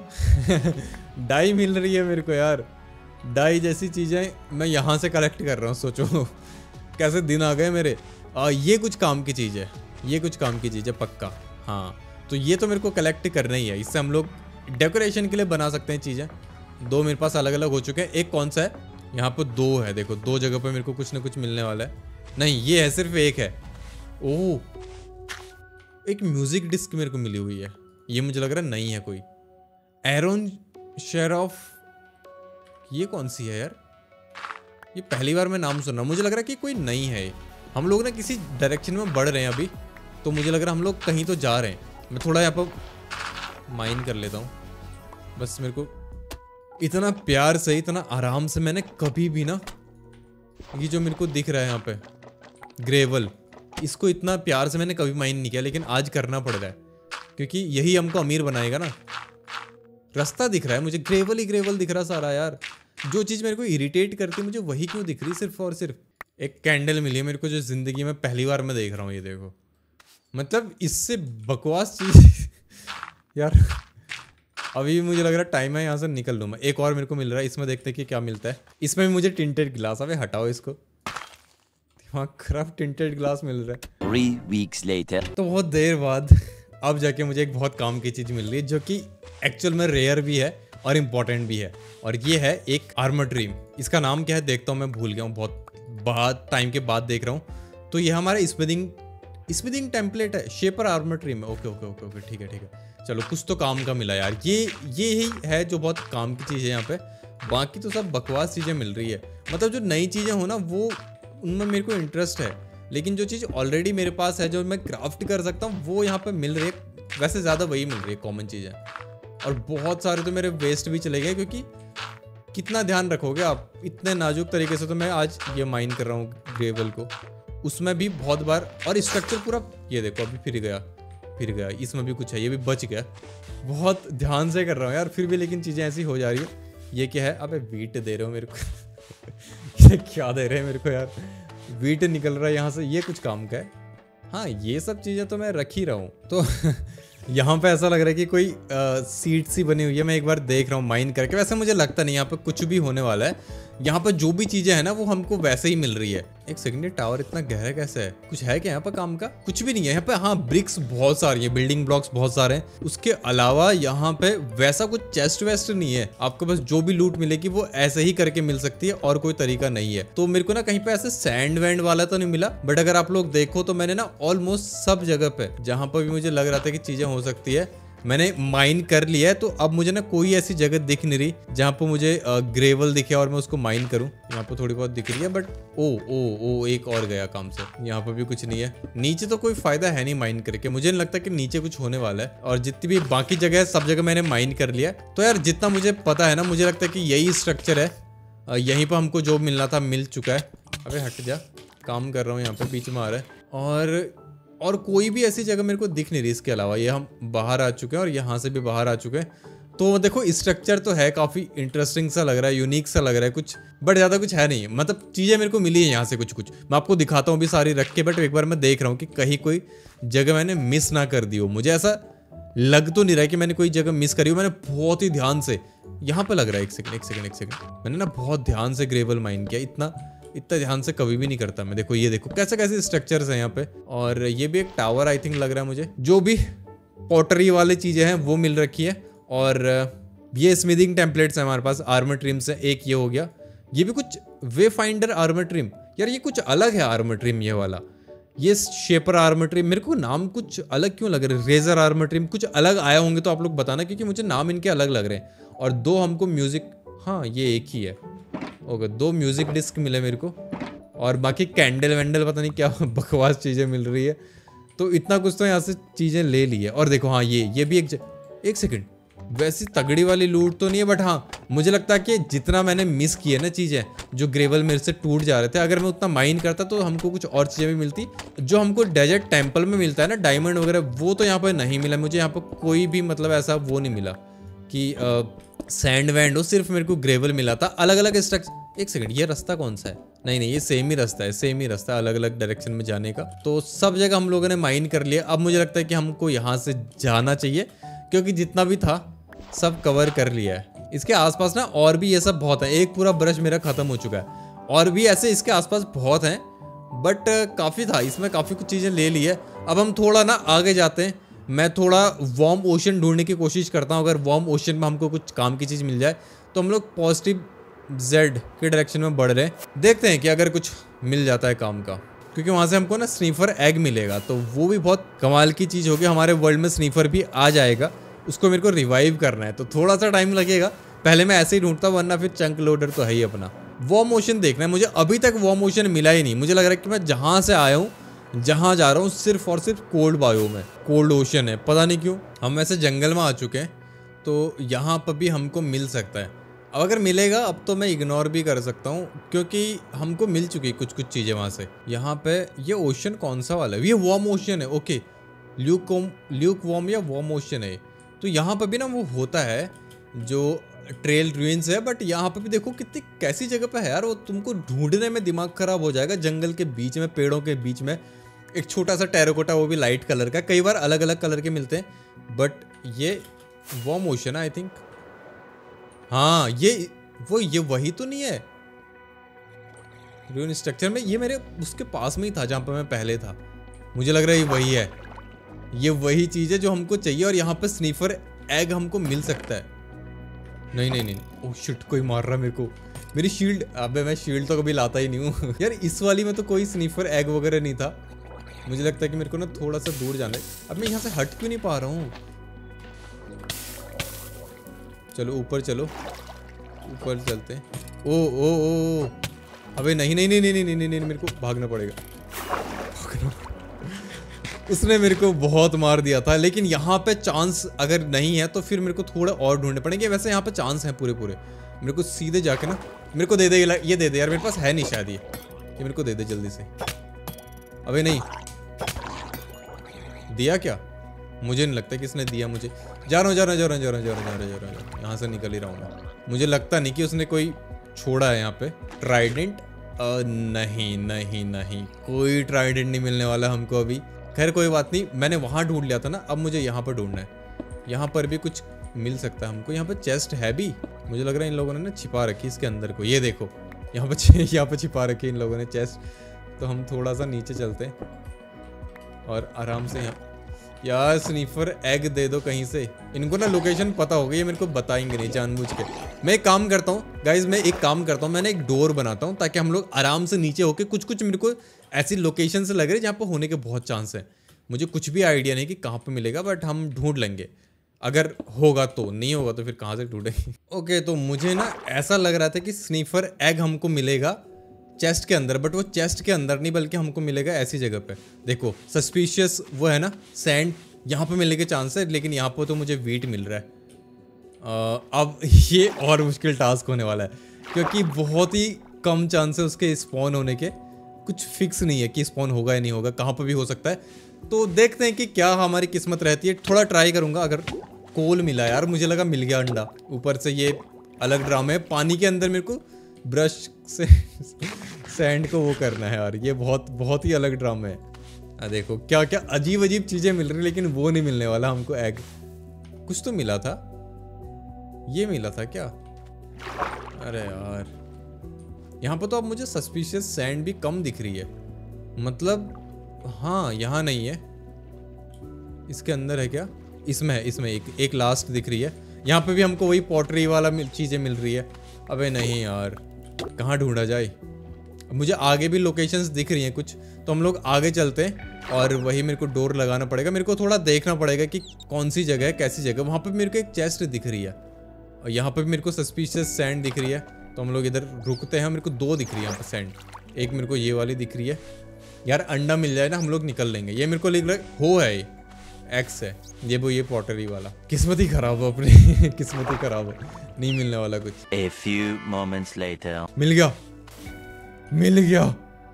पे। डाई मिल रही है मेरे को यार, डाई जैसी चीज़ें मैं यहाँ से कलेक्ट कर रहा हूँ। सोचो कैसे दिन आ गए मेरे। ये कुछ काम की चीज़ है, ये कुछ काम की चीज़ है पक्का। हाँ, तो ये तो मेरे को कलेक्ट करना ही है, इससे हम लोग डेकोरेशन के लिए बना सकते हैं चीज़ें। दो मेरे पास अलग अलग हो चुके हैं। एक कौन सा है, यहाँ पर दो है, देखो दो जगह पे मेरे को कुछ ना कुछ मिलने वाला है। नहीं, ये है, सिर्फ एक है। ओह, एक म्यूजिक डिस्क मेरे को मिली हुई है, ये मुझे लग रहा है नई है कोई। एरोन शेरॉफ, ये कौन सी है यार? ये पहली बार मैं नाम सुन रहा हूँ, मुझे लग रहा है कि कोई नई है। हम लोग ना किसी डायरेक्शन में बढ़ रहे हैं अभी, तो मुझे लग रहा है हम लोग कहीं तो जा रहे हैं। मैं थोड़ा यहाँ पर माइन कर लेता हूँ, बस मेरे को इतना प्यार से, इतना आराम से मैंने कभी भी ना, ये जो मेरे को दिख रहा है यहाँ पे ग्रेवल, इसको इतना प्यार से मैंने कभी माइन नहीं किया, लेकिन आज करना पड़ रहा है क्योंकि यही हमको अमीर बनाएगा ना। रास्ता दिख रहा है मुझे, ग्रेवल ही ग्रेवल दिख रहा सारा यार। जो चीज़ मेरे को इरिटेट करती है मुझे वही क्यों दिख रही सिर्फ और सिर्फ। एक कैंडल मिली है मेरे को जो ज़िंदगी में पहली बार मैं देख रहा हूँ, ये देखो। मतलब इससे बकवास चीज़ यार। अभी मुझे लग रहा है टाइम है यहाँ से निकल लूँ मैं। एक और मेरे को मिल रहा है, इसमें देखते हैं कि क्या मिलता है। इसमें भी मुझे टिंटेड ग्लास, अबे हटाओ इसको, दिमाग खराब। टिंटेड ग्लास मिल रहा है। 3 weeks later. तो बहुत देर बाद अब जाके मुझे एक बहुत काम की चीज़ मिल रही है, जो कि एक्चुअल में रेयर भी है और इम्पॉर्टेंट भी है। और ये है एक आर्मर ड्रीम। इसका नाम क्या है देखता हूँ, मैं भूल गया हूँ, बहुत टाइम के बाद देख रहा हूँ। तो ये हमारा स्मिथिंग टेम्पलेट है, शेपर आर्मर ड्रीम है। ओके ओके ओके ओके, ठीक है ठीक है, चलो कुछ तो काम का मिला यार। ये ही है जो बहुत काम की चीज़ है यहाँ पे। बाकी तो सब बकवास चीज़ें मिल रही है। मतलब जो नई चीज़ें हो ना, वो उनमें मेरे को इंटरेस्ट है, लेकिन जो चीज़ ऑलरेडी मेरे पास है, जो मैं क्राफ्ट कर सकता हूँ, वो यहाँ पे मिल रही है। वैसे ज़्यादा वही मिल रही है, कॉमन चीज़ें। और बहुत सारे तो मेरे वेस्ट भी चले गए, क्योंकि कितना ध्यान रखोगे आप इतने नाजुक तरीके से। तो मैं आज ये माइन कर रहा हूँ ग्रेवल को, उसमें भी बहुत बार। और स्ट्रक्चर पूरा, ये देखो अभी फिर गया, इसमें भी कुछ है, ये भी बच गया। बहुत ध्यान से कर रहा हूँ यार, फिर भी लेकिन चीज़ें ऐसी हो जा रही है। ये क्या है? अबे वीट दे रहे हो मेरे को। ये क्या दे रहे हैं मेरे को यार? वीट निकल रहा है यहाँ से, ये कुछ काम का है। हाँ, ये सब चीज़ें तो मैं रख ही रहा हूँ। तो यहाँ पे ऐसा लग रहा है कि कोई सीट सी बनी हुई है। मैं एक बार देख रहा हूँ माइन करके। वैसे मुझे लगता नहीं यहाँ पे कुछ भी होने वाला है। यहाँ पर जो भी चीज़ें हैं ना, वो हमको वैसे ही मिल रही है। एक सेकंड, टावर इतना गहरा कैसे है? कुछ है क्या यहाँ पर काम का? कुछ भी नहीं है यहाँ पे। हाँ, ब्रिक्स बहुत सारी है, बिल्डिंग ब्लॉक्स बहुत सारे हैं। उसके अलावा यहाँ पे वैसा कुछ चेस्ट वेस्ट नहीं है। आपको बस जो भी लूट मिलेगी वो ऐसे ही करके मिल सकती है, और कोई तरीका नहीं है। तो मेरे को ना कहीं पे ऐसे सैंड वैंड वाला तो नहीं मिला, बट अगर आप लोग देखो तो मैंने ना ऑलमोस्ट सब जगह पे जहाँ पर भी मुझे लग रहा था कि चीजें हो सकती है, मैंने माइन कर लिया है। तो अब मुझे ना कोई ऐसी जगह दिख नहीं रही जहाँ पर मुझे ग्रेवल दिखे और मैं उसको माइन करूँ। यहाँ पर थोड़ी बहुत दिख रही है, बट ओ एक और गया काम से। यहाँ पर भी कुछ नहीं है। नीचे तो कोई फायदा है नहीं माइन करके, मुझे नहीं लगता कि नीचे कुछ होने वाला है। और जितनी भी बाकी जगह है, सब जगह मैंने माइन कर लिया। तो यार जितना मुझे पता है ना, मुझे लगता है कि यही स्ट्रक्चर है। यहीं पर हमको जो मिलना था मिल चुका है। अबे हट जा, काम कर रहा हूँ यहाँ पे, बीच में आ रहा है। और और कोई भी ऐसी जगह मेरे को दिख नहीं रही इसके अलावा। ये हम बाहर आ चुके हैं और यहाँ से भी बाहर आ चुके हैं। तो देखो स्ट्रक्चर तो है, काफ़ी इंटरेस्टिंग सा लग रहा है, यूनिक सा लग रहा है कुछ, बट ज़्यादा कुछ है नहीं। मतलब चीज़ें मेरे को मिली है यहाँ से कुछ कुछ, मैं आपको दिखाता हूँ भी सारी रख के, बट एक बार मैं देख रहा हूँ कि कहीं कोई जगह मैंने मिस ना कर दी हो। मुझे ऐसा लग तो नहीं रहा है कि मैंने कोई जगह मिस करी हो। मैंने बहुत ही ध्यान से, यहाँ पे लग रहा है, एक सेकंड, मैंने ना बहुत ध्यान से ग्रेवल माइन किया। इतना ध्यान से कभी भी नहीं करता मैं। देखो ये देखो कैसे कैसे स्ट्रक्चर्स हैं यहाँ पे, और ये भी एक टावर आई थिंक लग रहा है मुझे। जो भी पॉटरी वाली चीज़ें हैं वो मिल रखी है, और ये स्मिथिंग टेम्पलेट्स हैं हमारे पास, आर्मर ट्रिम से। एक ये हो गया, ये भी कुछ वे फाइंडर आर्मर ट्रिम, यार ये कुछ अलग है आर्मर ट्रिम ये वाला। ये शेपर आर्मर ट्रिम, मेरे को नाम कुछ अलग क्यों लग रहे हैं। रेजर आर्मर ट्रिम, कुछ अलग आया होंगे तो आप लोग बताना, क्योंकि मुझे नाम इनके अलग लग रहे हैं। और 2 हमको म्यूजिक, हाँ ये एक ही है, ओके 2 म्यूजिक डिस्क मिले मेरे को, और बाकी कैंडल वैंडल पता नहीं क्या बकवास चीज़ें मिल रही है। तो इतना कुछ तो यहाँ से चीज़ें ले ली है। और देखो हाँ ये भी एक सेकंड, वैसी तगड़ी वाली लूट तो नहीं है, बट हाँ मुझे लगता है कि जितना मैंने मिस किए ना चीज़ें, जो ग्रेवल मेरे से टूट जा रहे थे, अगर मैं उतना माइन करता तो हमको कुछ और चीज़ें भी मिलती। जो हमको डेजर्ट टेम्पल में मिलता है ना, डायमंड वगैरह, वो तो यहाँ पर नहीं मिला मुझे। यहाँ पर कोई भी मतलब ऐसा वो नहीं मिला कि सैंड वैंड हो, सिर्फ मेरे को ग्रेवल मिला था। अलग अलग स्ट्रक्चर, एक सेकंड, ये रास्ता कौन सा है? नहीं ये सेम ही रास्ता है, अलग अलग डायरेक्शन में जाने का। तो सब जगह हम लोगों ने माइन कर लिया। अब मुझे लगता है कि हमको यहाँ से जाना चाहिए, क्योंकि जितना भी था सब कवर कर लिया है। इसके आसपास ना और भी ये सब बहुत है। एक पूरा ब्रश मेरा खत्म हो चुका है, और भी ऐसे इसके आसपास बहुत हैं, बट काफ़ी था इसमें, काफ़ी कुछ चीज़ें ले ली है। अब हम थोड़ा ना आगे जाते हैं, मैं थोड़ा वार्म ओशन ढूंढने की कोशिश करता हूँ। अगर वार्म ओशन में हमको कुछ काम की चीज़ मिल जाए तो हम लोग पॉजिटिव जेड के डायरेक्शन में बढ़ रहे हैं। देखते हैं कि अगर कुछ मिल जाता है काम का, क्योंकि वहाँ से हमको ना स्नीफर एग मिलेगा, तो वो भी बहुत कमाल की चीज़ होगी। हमारे वर्ल्ड में स्नीफर भी आ जाएगा, उसको मेरे को रिवाइव करना है, तो थोड़ा सा टाइम लगेगा। पहले मैं ऐसे ही ढूंढता, वरना फिर चंक लोडर तो है ही अपना। वार्म ओशन देखना है मुझे, अभी तक वार्म ओशन मिला ही नहीं। मुझे लग रहा है कि मैं जहाँ से आया हूँ, जहाँ जा रहा हूँ, सिर्फ और सिर्फ कोल्ड बायोम है, कोल्ड ओशन है, पता नहीं क्यों। हम वैसे जंगल में आ चुके हैं, तो यहाँ पर भी हमको मिल सकता है। अब अगर मिलेगा, अब तो मैं इग्नोर भी कर सकता हूँ, क्योंकि हमको मिल चुकी कुछ कुछ चीज़ें वहाँ से। यहाँ पे ये ओशन कौन सा वाला है? ये वार्म ओशन है, ओके, ल्यूक वार्म या वार्म ओशन है। तो यहाँ पर भी ना वो होता है जो ट्रेल रूइंस है, बट यहाँ पर भी देखो कितनी कैसी जगह पे है यार। वो तुमको ढूंढने में दिमाग खराब हो जाएगा। जंगल के बीच में, पेड़ों के बीच में एक छोटा सा टेराकोटा, वो भी लाइट कलर का। कई बार अलग अलग कलर के मिलते हैं, बट ये वार्म ओशन है आई थिंक। हाँ ये वही तो नहीं है रूइन स्ट्रक्चर में? ये मेरे उसके पास में ही था जहाँ पर मैं पहले था। मुझे लग रहा है ये वही है, ये वही चीज़ है जो हमको चाहिए। और यहाँ पे स्नीफर एग हमको मिल सकता है। नहीं ओह शिट, कोई मार रहा है मेरे को। मेरी शील्ड, अबे मैं शील्ड तो कभी लाता ही नहीं हूँ यार। इस वाली में तो कोई स्नीफर एग वगैरह नहीं था। मुझे लगता है कि मेरे को ना थोड़ा सा दूर जाना है। अब मैं यहाँ से हट क्यों नहीं पा रहा हूँ? चलो ऊपर, चलो ऊपर चलते हैं। ओ अबे नहीं, मेरे को भागना पड़ेगा। उसने मेरे को बहुत मार दिया था। लेकिन यहाँ पे चांस अगर नहीं है तो फिर मेरे को थोड़ा और ढूंढने पड़ेंगे। वैसे यहाँ पे चांस है पूरे। मेरे को सीधे जाके ना, मेरे को दे दे ये दे दे यार, मेरे पास है नहीं शायद ये मेरे को दे दे जल्दी से। अबे नहीं दिया क्या? मुझे नहीं लगता कि इसने दिया मुझे। जा रहा हूँ, यहाँ से निकल ही रहा हूँ मैं। मुझे लगता नहीं कि उसने कोई छोड़ा है यहाँ पे ट्राइडेंट। नहीं, कोई ट्राइडेंट नहीं मिलने वाला हमको अभी। खैर कोई बात नहीं, मैंने वहाँ ढूंढ लिया था ना, अब मुझे यहाँ पर ढूंढना है। यहाँ पर भी कुछ मिल सकता है हमको। यहाँ पर चेस्ट है भी, मुझे लग रहा है इन लोगों ने ना छिपा रखी इसके अंदर को। ये देखो यहाँ पर छिपा रखी इन लोगों ने चेस्ट। तो हम थोड़ा सा नीचे चलते हैं और आराम से यहाँ। यार स्नीफर एग दे दो कहीं से। इनको ना लोकेशन पता होगी, ये मेरे को बताएंगे नहीं जानबूझ के। मैं एक काम करता हूँ गाइज, मैंने एक डोर बनाता हूँ ताकि हम लोग आराम से नीचे होके कुछ मेरे को ऐसी लोकेशन से लग रही है जहाँ पर होने के बहुत चांस है। मुझे कुछ भी आइडिया नहीं कि कहाँ पर मिलेगा, बट हम ढूंढ लेंगे। अगर होगा तो, नहीं होगा तो फिर कहाँ से ढूंढेंगे। ओके तो मुझे ना ऐसा लग रहा था कि स्नीफर एग हमको मिलेगा चेस्ट के अंदर, बट वो चेस्ट के अंदर नहीं बल्कि हमको मिलेगा ऐसी जगह पे। देखो सस्पिशियस वो है ना सैंड, यहाँ पे मिलने के चांस है, लेकिन यहाँ पे तो मुझे वीट मिल रहा है। अब ये और मुश्किल टास्क होने वाला है, क्योंकि बहुत ही कम चांस है उसके स्पॉन होने के। कुछ फिक्स नहीं है कि स्पॉन होगा या नहीं होगा, कहाँ पर भी हो सकता है। तो देखते हैं कि क्या हमारी किस्मत रहती है। थोड़ा ट्राई करूंगा। अगर कोल मिला यार, मुझे लगा मिल गया अंडा। ऊपर से ये अलग ड्रामा है, पानी के अंदर मेरे को ब्रश से सैंड को वो करना है यार। ये बहुत ही अलग ड्रामा है। देखो क्या क्या अजीब अजीब चीजें मिल रही, लेकिन वो नहीं मिलने वाला हमको। एग कुछ तो मिला था, ये मिला था क्या? अरे यार, यहाँ पर तो अब मुझे सस्पिशियस सैंड भी कम दिख रही है। मतलब हाँ, यहाँ नहीं है, इसके अंदर है क्या? इसमें है, इसमें एक लास्ट दिख रही है। यहाँ पे भी हमको वही पॉटरी वाला चीज़ें मिल रही है। अबे नहीं यार, कहाँ ढूंढा जाए? मुझे आगे भी लोकेशंस दिख रही हैं कुछ, तो हम लोग आगे चलते हैं और वही मेरे को डोर लगाना पड़ेगा। मेरे को थोड़ा देखना पड़ेगा कि कौन सी जगह है, कैसी जगह। वहाँ पे मेरे को एक चेस्ट दिख रही है और यहाँ पे भी मेरे को सस्पिशियस सैंड दिख रही है। तो हम लोग इधर रुकते हैं। मेरे को 2 दिख रही है यहाँ पर सैंड। एक मेरे को ये वाली दिख रही है यार। अंडा मिल जाए ना, हम लोग निकल लेंगे। ये मेरे को लिख रहा है हो है, एक्स है ये पॉटरी वाला। किस्मत ही खराब हो अपनी किस्मत ही खराब हो, नहीं मिलने वाला कुछ। A few moments later. मिल गया।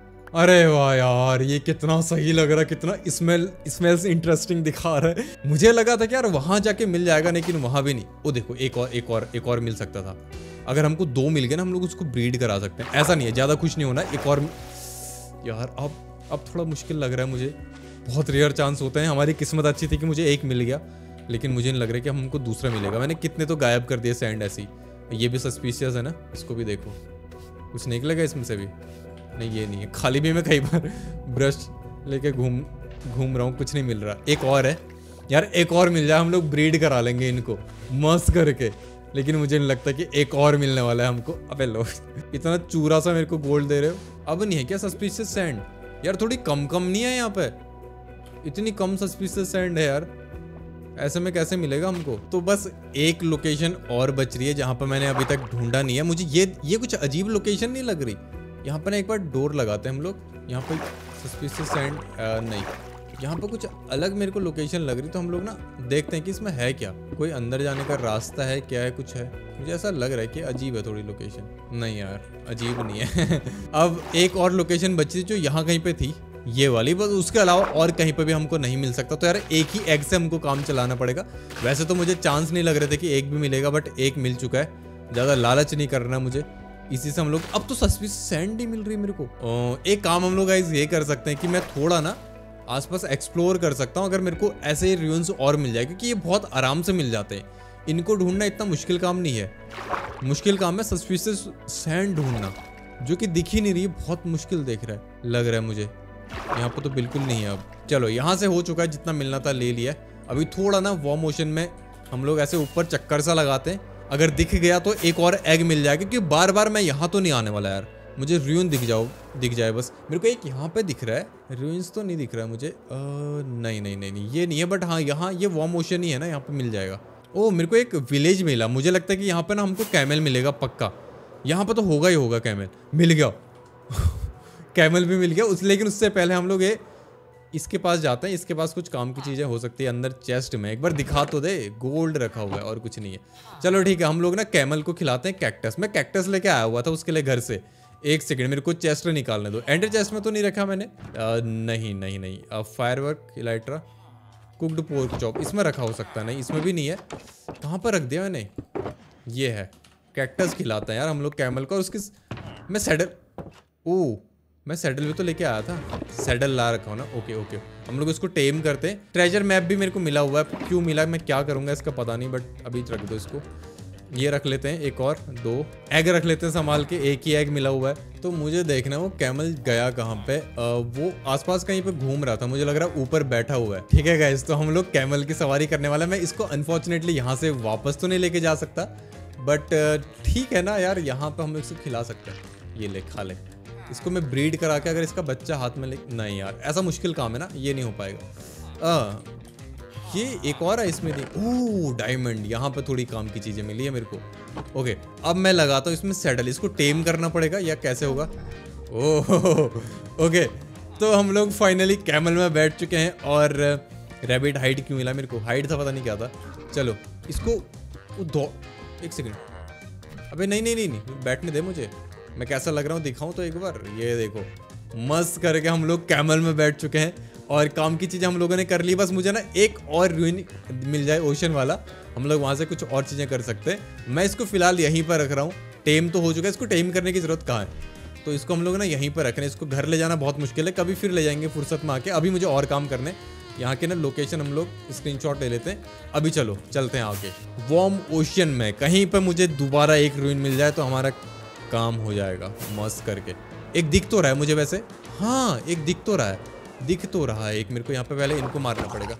अरे वाह यार, ये कितना सही लग रहा है, कितना स्मेल्स इंटरेस्टिंग दिखा रहा है। मुझे लगा था कि यार वहां जाके मिल जाएगा, लेकिन वहां भी नहीं। ओ देखो, एक और मिल सकता था। अगर हमको 2 मिल गए ना, हम लोग उसको ब्रीड करा सकते हैं। ऐसा नहीं है, ज्यादा खुश नहीं होना। एक और यार, अब थोड़ा मुश्किल लग रहा है मुझे। बहुत रेयर चांस होते हैं। हमारी किस्मत अच्छी थी कि मुझे एक मिल गया, लेकिन मुझे नहीं लग रहा है कि हमको दूसरा मिलेगा। मैंने कितने तो गायब कर दिए सैंड ऐसी। ये भी सस्पिशियस है ना, इसको भी देखो। कुछ निकलेगा इसमें से भी? नहीं, ये नहीं है। खाली भी मैं कई बार ब्रश लेके घूम रहा हूँ, कुछ नहीं मिल रहा। एक और है यार, एक और मिल जाए, हम लोग ब्रीड करा लेंगे इनको मस्त करके। लेकिन मुझे नहीं लगता कि एक और मिलने वाला है हमको। अबे लो, इतना चूरा सा मेरे को गोल्ड दे रहे हो। अब नहीं है क्या सस्पिशियस सैंड? यार थोड़ी कम नहीं है यहाँ पे? इतनी कम सस्पिशियस सैंड है यार, ऐसे में कैसे मिलेगा हमको? तो बस एक लोकेशन और बच रही है जहाँ पर मैंने अभी तक ढूंढा नहीं है। मुझे ये कुछ अजीब लोकेशन नहीं लग रही। यहाँ पर ना एक बार डोर लगाते हैं हम लोग। यहाँ पर सस्पिशियस सैंड नहीं, यहाँ पर कुछ अलग मेरे को लोकेशन लग रही। तो हम लोग ना देखते हैं कि इसमें है क्या, कोई अंदर जाने का रास्ता है, क्या है, कुछ है। मुझे ऐसा लग रहा है कि अजीब है थोड़ी लोकेशन। नहीं यार, अजीब नहीं है अब एक और लोकेशन बची जो यहाँ कहीं पे थी, ये वाली। बस उसके अलावा और कहीं पे भी हमको नहीं मिल सकता। तो यार एक ही एग से हमको काम चलाना पड़ेगा। वैसे तो मुझे चांस नहीं लग रहे थे कि एक भी मिलेगा, बट एक मिल चुका है। ज़्यादा लालच नहीं करना मुझे, इसी से हम लोग। अब तो सस्पिशियस सैंड नहीं मिल रही मेरे को। एक काम हम लोग गाइस ये कर सकते हैं कि मैं थोड़ा ना आसपास एक्सप्लोर कर सकता हूँ। अगर मेरे को ऐसे रूइंस और मिल जाए, क्योंकि ये बहुत आराम से मिल जाते हैं। इनको ढूंढना इतना मुश्किल काम नहीं है। मुश्किल काम है सस्पिशियस सैंड ढूंढना, जो कि दिख ही नहीं रही है। बहुत मुश्किल लग रहा है मुझे। यहाँ पर तो बिल्कुल नहीं है। अब चलो, यहाँ से हो चुका है, जितना मिलना था ले लिया। अभी थोड़ा ना वॉर्म मोशन में हम लोग ऐसे ऊपर चक्कर सा लगाते हैं। अगर दिख गया तो एक और एग मिल जाएगा, क्योंकि बार बार मैं यहाँ तो नहीं आने वाला यार। मुझे रूइन दिख जाए बस। मेरे को एक यहाँ पे दिख रहा है, रूइंस तो नहीं दिख रहा है मुझे। नहीं, ये नहीं है। बट हाँ, यहाँ ये वॉर्म मोशन ही है ना, यहाँ पे मिल जाएगा। ओ, मेरे को एक विलेज मिला। मुझे लगता है कि यहाँ पे ना हमको कैमल मिलेगा पक्का। यहाँ पे तो होगा ही होगा। कैमल मिल गया कैमल भी मिल गया लेकिन उससे पहले हम लोग इसके पास जाते हैं। इसके पास कुछ काम की चीज़ें हो सकती है। अंदर चेस्ट में एक बार दिखा तो दे, गोल्ड रखा हुआ है और कुछ नहीं है। चलो ठीक है, हम लोग ना कैमल को खिलाते हैं कैक्टस। मैं कैक्टस लेके आया हुआ था उसके लिए घर से। एक सेकंड, मेरे को चेस्ट निकालने दो। एंडर चेस्ट में तो नहीं रखा मैंने। नहीं। Firework, elytra, cooked pork chop इसमें रखा हो सकता है। नहीं, इसमें भी नहीं है। कहाँ पर रख दिया मैंने? ये है। कैक्टस खिलाते हैं यार हम लोग कैमल को। और उसकी मैं सैडल भी तो लेके आया था। सैडल ला रखा हूँ ना। ओके, हम लोग इसको टेम करते हैं। ट्रेजर मैप भी मेरे को मिला हुआ है। क्यों मिला, मैं क्या करूँगा इसका पता नहीं, बट अभी रख दो इसको। ये रख लेते हैं, एक और 2 एग रख लेते हैं संभाल के। एक ही एग मिला हुआ है। तो मुझे देखना वो कैमल गया कहाँ पे। वो आसपास कहीं पे घूम रहा था। मुझे लग रहा है ऊपर बैठा हुआ है। ठीक है गाइस, तो हम लोग कैमल की सवारी करने वाला है। मैं इसको अनफॉर्चुनेटली यहाँ से वापस तो नहीं लेके जा सकता, बट ठीक है ना यार, यहाँ पे हम लोग इसको खिला सकते हैं। ये ले, खा ले इसको। मैं ब्रीड करा के अगर इसका बच्चा हाथ में ले, नहीं यार ऐसा मुश्किल काम है ना, ये नहीं हो पाएगा। ये एक और है इसमें। Oh, diamond. यहाँ पे थोड़ी काम की चीजें मिली है मेरे को। ओके, अब मैं लगाता हूँ इसमें सैडल। इसको टेम करना पड़ेगा या कैसे होगा? ओह ओके, तो हम लोग फाइनली कैमल में बैठ चुके हैं। और रैबिट हाइड क्यों मिला मेरे को? हाइड था, पता नहीं क्या था। चलो इसको एक सेकंड। अबे नहीं, बैठने दे मुझे। मैं कैसा लग रहा हूँ दिखाऊं तो एक बार। ये देखो, मस्त करके हम लोग कैमल में बैठ चुके हैं और काम की चीज़ें हम लोगों ने कर ली। बस मुझे ना एक और रूइन मिल जाए ओशन वाला, हम लोग वहाँ से कुछ और चीज़ें कर सकते हैं। मैं इसको फिलहाल यहीं पर रख रहा हूँ। टेम तो हो चुका है, इसको टेम करने की ज़रूरत कहाँ है, तो इसको हम लोग ना यहीं पर रख रहे हैं। इसको घर ले जाना बहुत मुश्किल है, कभी फिर ले जाएंगे फुर्सत में आके। अभी मुझे और काम करने, यहाँ के ना लोकेशन हम लोग स्क्रीनशॉट ले लेते हैं। अभी चलो चलते हैं आगे। वार्म ओशियन में कहीं पर मुझे दोबारा एक रूइन मिल जाए तो हमारा काम हो जाएगा मस्त करके। एक दिख तो रहा है मुझे वैसे, हाँ एक दिख तो रहा है एक। मेरे को यहाँ पे पहले इनको मारना पड़ेगा।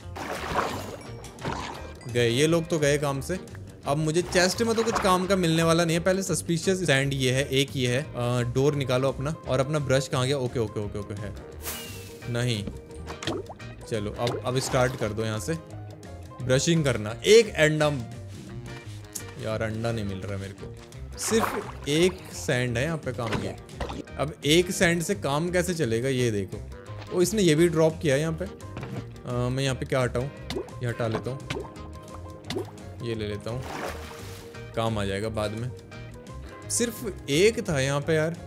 गए ये लोग तो गए काम से। अब मुझे चेस्ट में तो कुछ काम का मिलने वाला नहीं है। पहले सस्पिशियस सैंड ये है, एक ये है। डोर निकालो अपना, और अपना ब्रश कहाँ गया? ओके ओके ओके ओके है नहीं। चलो अब स्टार्ट कर दो यहाँ से ब्रशिंग करना। एक अंडा, यार अंडा नहीं मिल रहा मेरे को, सिर्फ एक सैंड है यहाँ पे काम ये। अब एक सैंड से काम कैसे चलेगा ये देखो। ओ इसने ये भी ड्रॉप किया है यहाँ पे। मैं यहाँ पे क्या हटाऊँ, ये हटा लेता हूँ, ये ले लेता हूँ, काम आ जाएगा बाद में। सिर्फ एक था यहाँ पे यार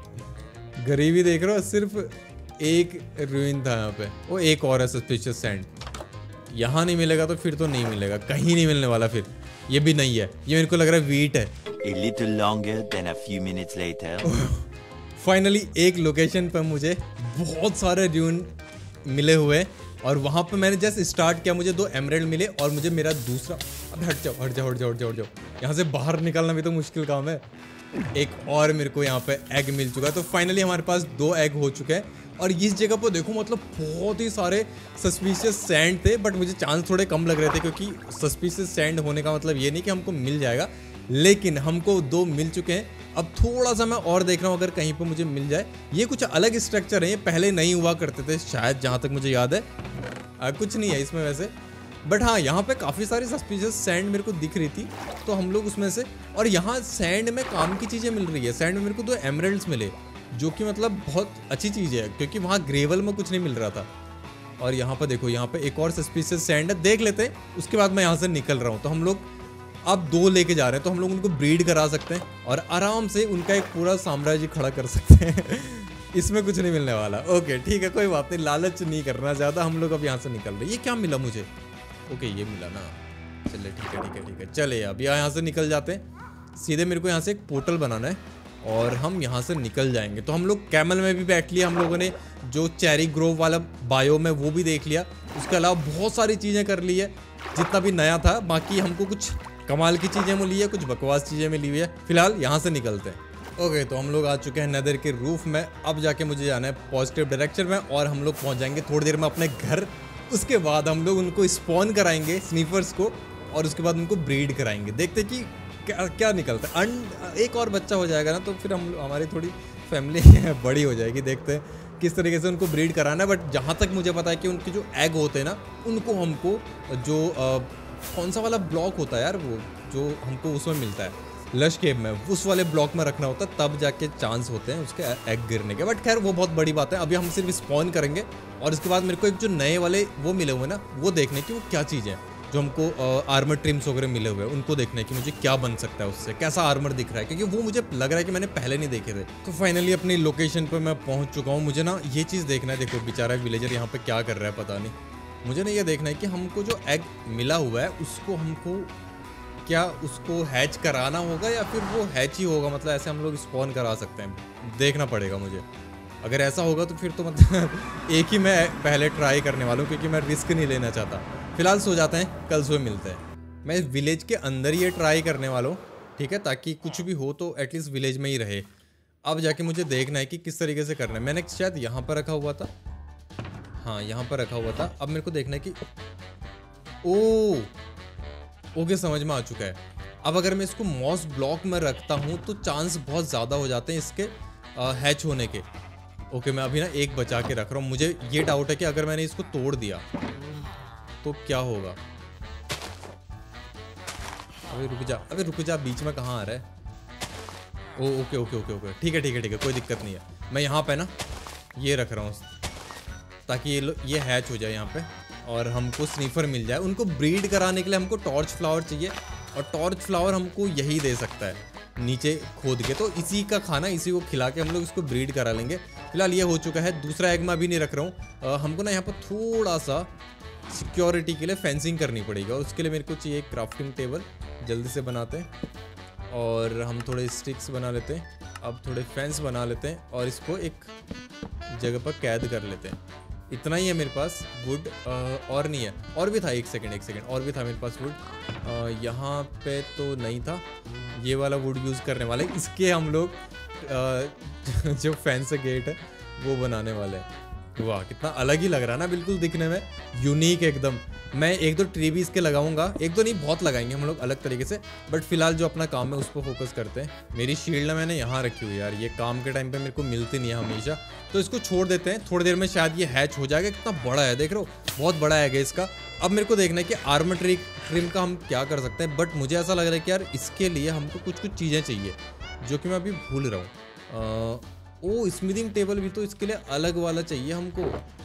गरीबी देख रहे हो, सिर्फ एक रूइन था यहाँ पे। वो एक और है सस्पिशियस सैंड, यहाँ नहीं मिलेगा तो फिर तो नहीं मिलेगा, कहीं नहीं मिलने वाला फिर। ये भी नहीं है, ये मेरे को लग रहा है वीट है। A little longer than a few minutes later. Finally एक लोकेशन पर मुझे बहुत सारे ड्यून मिले हुए और वहाँ पे मैंने जस्ट स्टार्ट किया, मुझे 2 एमराल्ड मिले और मुझे मेरा दूसरा, अब हट जाओ यहाँ से बाहर निकलना भी तो मुश्किल काम है। एक और मेरे को यहाँ पे एग मिल चुका है। तो फाइनली हमारे पास 2 एग हो चुके हैं। और इस जगह पर देखो मतलब बहुत ही सारे सस्पिशियस सैंड थे, बट मुझे चांस थोड़े कम लग रहे थे क्योंकि सस्पिशियस सैंड होने का मतलब ये नहीं कि हमको मिल जाएगा, लेकिन हमको 2 मिल चुके हैं। अब थोड़ा सा मैं और देख रहा हूँ अगर कहीं पर मुझे मिल जाए। ये कुछ अलग स्ट्रक्चर है, ये पहले नहीं हुआ करते थे शायद, जहाँ तक मुझे याद है। कुछ नहीं है इसमें वैसे, बट हाँ यहाँ पे काफ़ी सारी सस्पिशियस सैंड मेरे को दिख रही थी, तो हम लोग उसमें से। और यहाँ सैंड में काम की चीज़ें मिल रही है। सैंड में मेरे को 2 एमराल्ड्स मिले, जो कि मतलब बहुत अच्छी चीज़ है क्योंकि वहाँ ग्रेवल में कुछ नहीं मिल रहा था। और यहाँ पर देखो, यहाँ पे एक और सस्पिशियस सैंड है, देख लेते हैं, उसके बाद मैं यहाँ से निकल रहा हूँ। तो हम लोग अब 2 लेके जा रहे हैं, तो हम लोग उनको ब्रीड करा सकते हैं और आराम से उनका एक पूरा साम्राज्य खड़ा कर सकते हैं इसमें कुछ नहीं मिलने वाला। ओके ठीक है, कोई बात नहीं, लालच नहीं करना ज़्यादा। हम लोग अब यहाँ से निकल रहे। ये क्या मिला मुझे? ओके ये मिला ना, चलिए ठीक है। चले अब यहाँ से निकल जाते हैं। सीधे मेरे को यहाँ से एक पोर्टल बनाना है और हम यहाँ से निकल जाएंगे। तो हम लोग कैमल में भी बैठ लिया हम लोगों ने, जो चेरी ग्रोव वाला बायो में वो भी देख लिया। उसके अलावा बहुत सारी चीज़ें कर ली है जितना भी नया था। बाकी हमको कुछ कमाल की चीज़ें मिली है, कुछ बकवास चीज़ें मिली हुई है। फिलहाल यहाँ से निकलते हैं। ओके तो हम लोग आ चुके हैं नेदर के रूफ में। अब जाके मुझे जाना है पॉजिटिव डायरेक्शन में और हम लोग पहुँच जाएंगे थोड़ी देर में अपने घर। उसके बाद हम लोग उनको स्पॉन कराएंगे स्नीफर्स को, और उसके बाद उनको ब्रीड कराएंगे। देखते कि क्या निकलता है। एक और बच्चा हो जाएगा ना तो फिर हमारी थोड़ी फैमिली बड़ी हो जाएगी। देखते हैं किस तरीके से उनको ब्रीड कराना है। बट जहाँ तक मुझे पता है कि उनके जो एग होते हैं ना, उनको हमको जो कौन सा वाला ब्लॉक होता है यार, वो जो हमको उसमें मिलता है लश केव में, उस वाले ब्लॉक में रखना होता है, तब जाके चांस होते हैं उसके एग गिरने के। बट खैर वो बहुत बड़ी बात है। अभी हम सिर्फ स्पॉन करेंगे और उसके बाद मेरे को एक जो नए वाले वो मिले हुए ना, वो देखने की वो क्या चीज़ है। जो हमको आर्मर ट्रिम्स वगैरह मिले हुए हैं, उनको देखने की मुझे क्या बन सकता है उससे, कैसा आर्मर दिख रहा है, क्योंकि वो मुझे लग रहा है कि मैंने पहले नहीं देखे थे। तो फाइनली अपनी लोकेशन पर मैं पहुंच चुका हूँ। मुझे ना ये चीज़ देखना है। देखो बेचारा विलेजर यहाँ पे क्या कर रहा है पता नहीं। मुझे ना ये देखना है कि हमको जो एग मिला हुआ है उसको हमको क्या उसको हैच कराना होगा या फिर वो हैच ही होगा, मतलब ऐसे हम लोग स्पॉन करा सकते हैं। देखना पड़ेगा मुझे। अगर ऐसा होगा तो फिर तो मतलब एक ही मैं पहले ट्राई करने वाला हूँ क्योंकि मैं रिस्क नहीं लेना चाहता। फिलहाल सो जाते हैं, कल सुबह मिलते हैं। मैं विलेज के अंदर ये ट्राई करने वाला हूँ, ठीक है, ताकि कुछ भी हो तो एटलीस्ट विलेज में ही रहे। अब जाके मुझे देखना है कि किस तरीके से करना है। मैंने शायद यहाँ पर रखा हुआ था, हाँ यहाँ पर रखा हुआ था। अब मेरे को देखना है कि ओके समझ में आ चुका है। अब अगर मैं इसको मॉस ब्लॉक में रखता हूँ तो चांस बहुत ज़्यादा हो जाते हैं इसके हैच होने के। ओके मैं अभी ना एक बचा के रख रहा हूँ। मुझे ये डाउट है कि अगर मैंने इसको तोड़ दिया तो क्या होगा। अबे रुक जा, बीच में कहाँ आ रहा है। ओके ठीक है, कोई दिक्कत नहीं है। मैं यहाँ पे ना ये रख रहा हूँ ताकि ये हैच हो जाए यहाँ पे और हमको स्नीफर मिल जाए। उनको ब्रीड कराने के लिए हमको टॉर्च फ्लावर चाहिए और टॉर्च फ्लावर हमको यही दे सकता है नीचे खोद के। तो इसी का खाना, इसी को खिला के हम लोग इसको ब्रीड करा लेंगे। फिलहाल ये हो चुका है। दूसरा एग मैं अभी नहीं रख रहा हूँ। हमको ना यहाँ पर थोड़ा सा सिक्योरिटी के लिए फेंसिंग करनी पड़ेगी और उसके लिए मेरे को चाहिए एक क्राफ्टिंग टेबल। जल्दी से बनाते हैं और हम थोड़े स्टिक्स बना लेते हैं। अब थोड़े फेंस बना लेते हैं और इसको एक जगह पर कैद कर लेते हैं। इतना ही है मेरे पास वुड, और नहीं है। और भी था, एक सेकंड और भी था मेरे पास वुड। यहाँ पे तो नहीं था। ये वाला वुड यूज़ करने वाले, इसके हम लोग जो फेंस गेट है वो बनाने वाले हैं। वाह कितना अलग ही लग रहा है ना, बिल्कुल दिखने में यूनिक एकदम। मैं एक दो ट्री भी इसके लगाऊंगा, एक दो नहीं बहुत लगाएंगे हम लोग अलग तरीके से। बट फिलहाल जो अपना काम है उस पर फोकस करते हैं। मेरी शील्ड मैंने यहाँ रखी हुई है यार, ये काम के टाइम पे मेरे को मिलती नहीं है हमेशा, तो इसको छोड़ देते हैं। थोड़ी देर में शायद ये हैच हो जाएगा। कितना बड़ा है देख रहे हो, बहुत बड़ा है इसका। अब मेरे को देखना है कि आर्मर ट्रिम का हम क्या कर सकते हैं। बट मुझे ऐसा लग रहा है कि यार इसके लिए हमको कुछ चीज़ें चाहिए जो कि मैं अभी भूल रहा हूँ। ओ स्मिथिंग टेबल भी तो इसके लिए अलग वाला चाहिए हमको।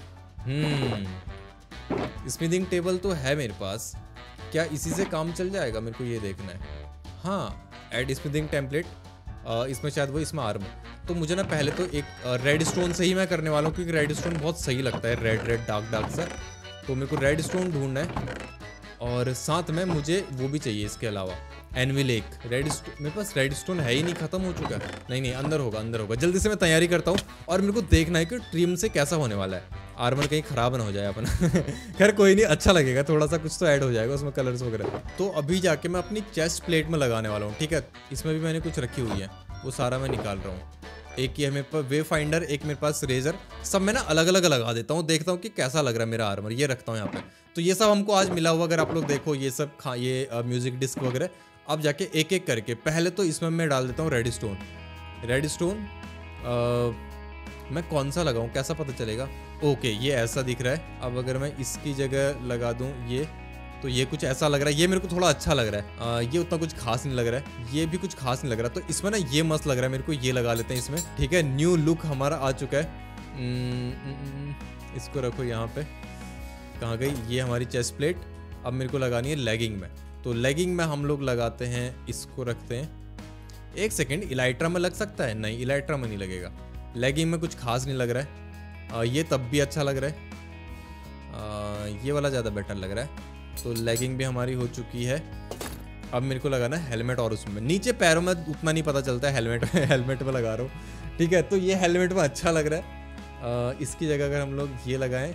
स्मिथिंग टेबल तो है मेरे पास, क्या इसी से काम चल जाएगा? मेरे को ये देखना है। हाँ, ऐड स्मिथिंग टेम्पलेट, इसमें शायद वो इसमें आर्मर। तो मुझे ना पहले तो एक रेड स्टोन से ही मैं करने वाला हूँ, क्योंकि रेड स्टोन बहुत सही लगता है, रेड डार्क सा। तो मेरे को रेड स्टोन ढूंढना है और साथ में मुझे वो भी चाहिए इसके अलावा एनविल एक रेड स्टोन। मेरे पास रेड स्टोन है ही नहीं, खत्म हो चुका है। नहीं अंदर होगा। जल्दी से मैं तैयारी करता हूँ और मेरे को देखना है कि ट्रिम से कैसा होने वाला है। आर्मर कहीं खराब ना हो जाए अपना। खैर कोई नहीं, अच्छा लगेगा, थोड़ा सा कुछ तो ऐड हो जाएगा उसमें, कलर्स वगैरह। तो अभी जाके मैं अपनी चेस्ट प्लेट में लगाने वाला हूँ। ठीक है, इसमें भी मैंने कुछ रखी हुई है, वो सारा मैं निकाल रहा हूँ। एक ये मेरे पास वे फाइंडर, एक मेरे पास रेजर, सब मैं ना अलग अलग लगा देता हूँ, देखता हूँ कि कैसा लग रहा है मेरा आर्मर। ये रखता हूँ यहाँ पे। तो ये सब हमको आज मिला हुआ, अगर आप लोग देखो ये सब ये म्यूजिक डिस्क वगैरह। अब जाके एक एक करके पहले तो इसमें मैं डाल देता हूँ रेड स्टोन। मैं कौन सा लगाऊं, कैसा पता चलेगा? ओके, ये ऐसा दिख रहा है। अब अगर मैं इसकी जगह लगा दूं ये, तो ये कुछ ऐसा लग रहा है। ये मेरे को थोड़ा अच्छा लग रहा है। ये उतना कुछ खास नहीं लग रहा है, ये भी कुछ खास नहीं लग रहा। तो इसमें ना ये मस्त लग रहा है मेरे को, ये लगा लेते हैं इसमें। ठीक है, न्यू लुक हमारा आ चुका है। इसको रखो यहाँ पे। कहाँ गई ये हमारी चेस्ट प्लेट? अब मेरे को लगानी है लेगिंग में। तो लेगिंग में हम लोग लगाते हैं, इसको रखते हैं। एक सेकेंड, इलाइट्रा में लग सकता है? नहीं, इलाइट्रा में नहीं लगेगा। लेगिंग में कुछ खास नहीं लग रहा है। ये तब भी अच्छा लग रहा है। ये वाला ज़्यादा बेटर लग रहा है। तो लेगिंग भी हमारी हो चुकी है। अब मेरे को लगाना है हेलमेट, और उसमें नीचे पैरों में उतना नहीं पता चलता है, हेलमेट में लगा रहा हूँ। ठीक है, तो ये हेलमेट में अच्छा लग रहा है। इसकी जगह अगर हम लोग ये लगाएं,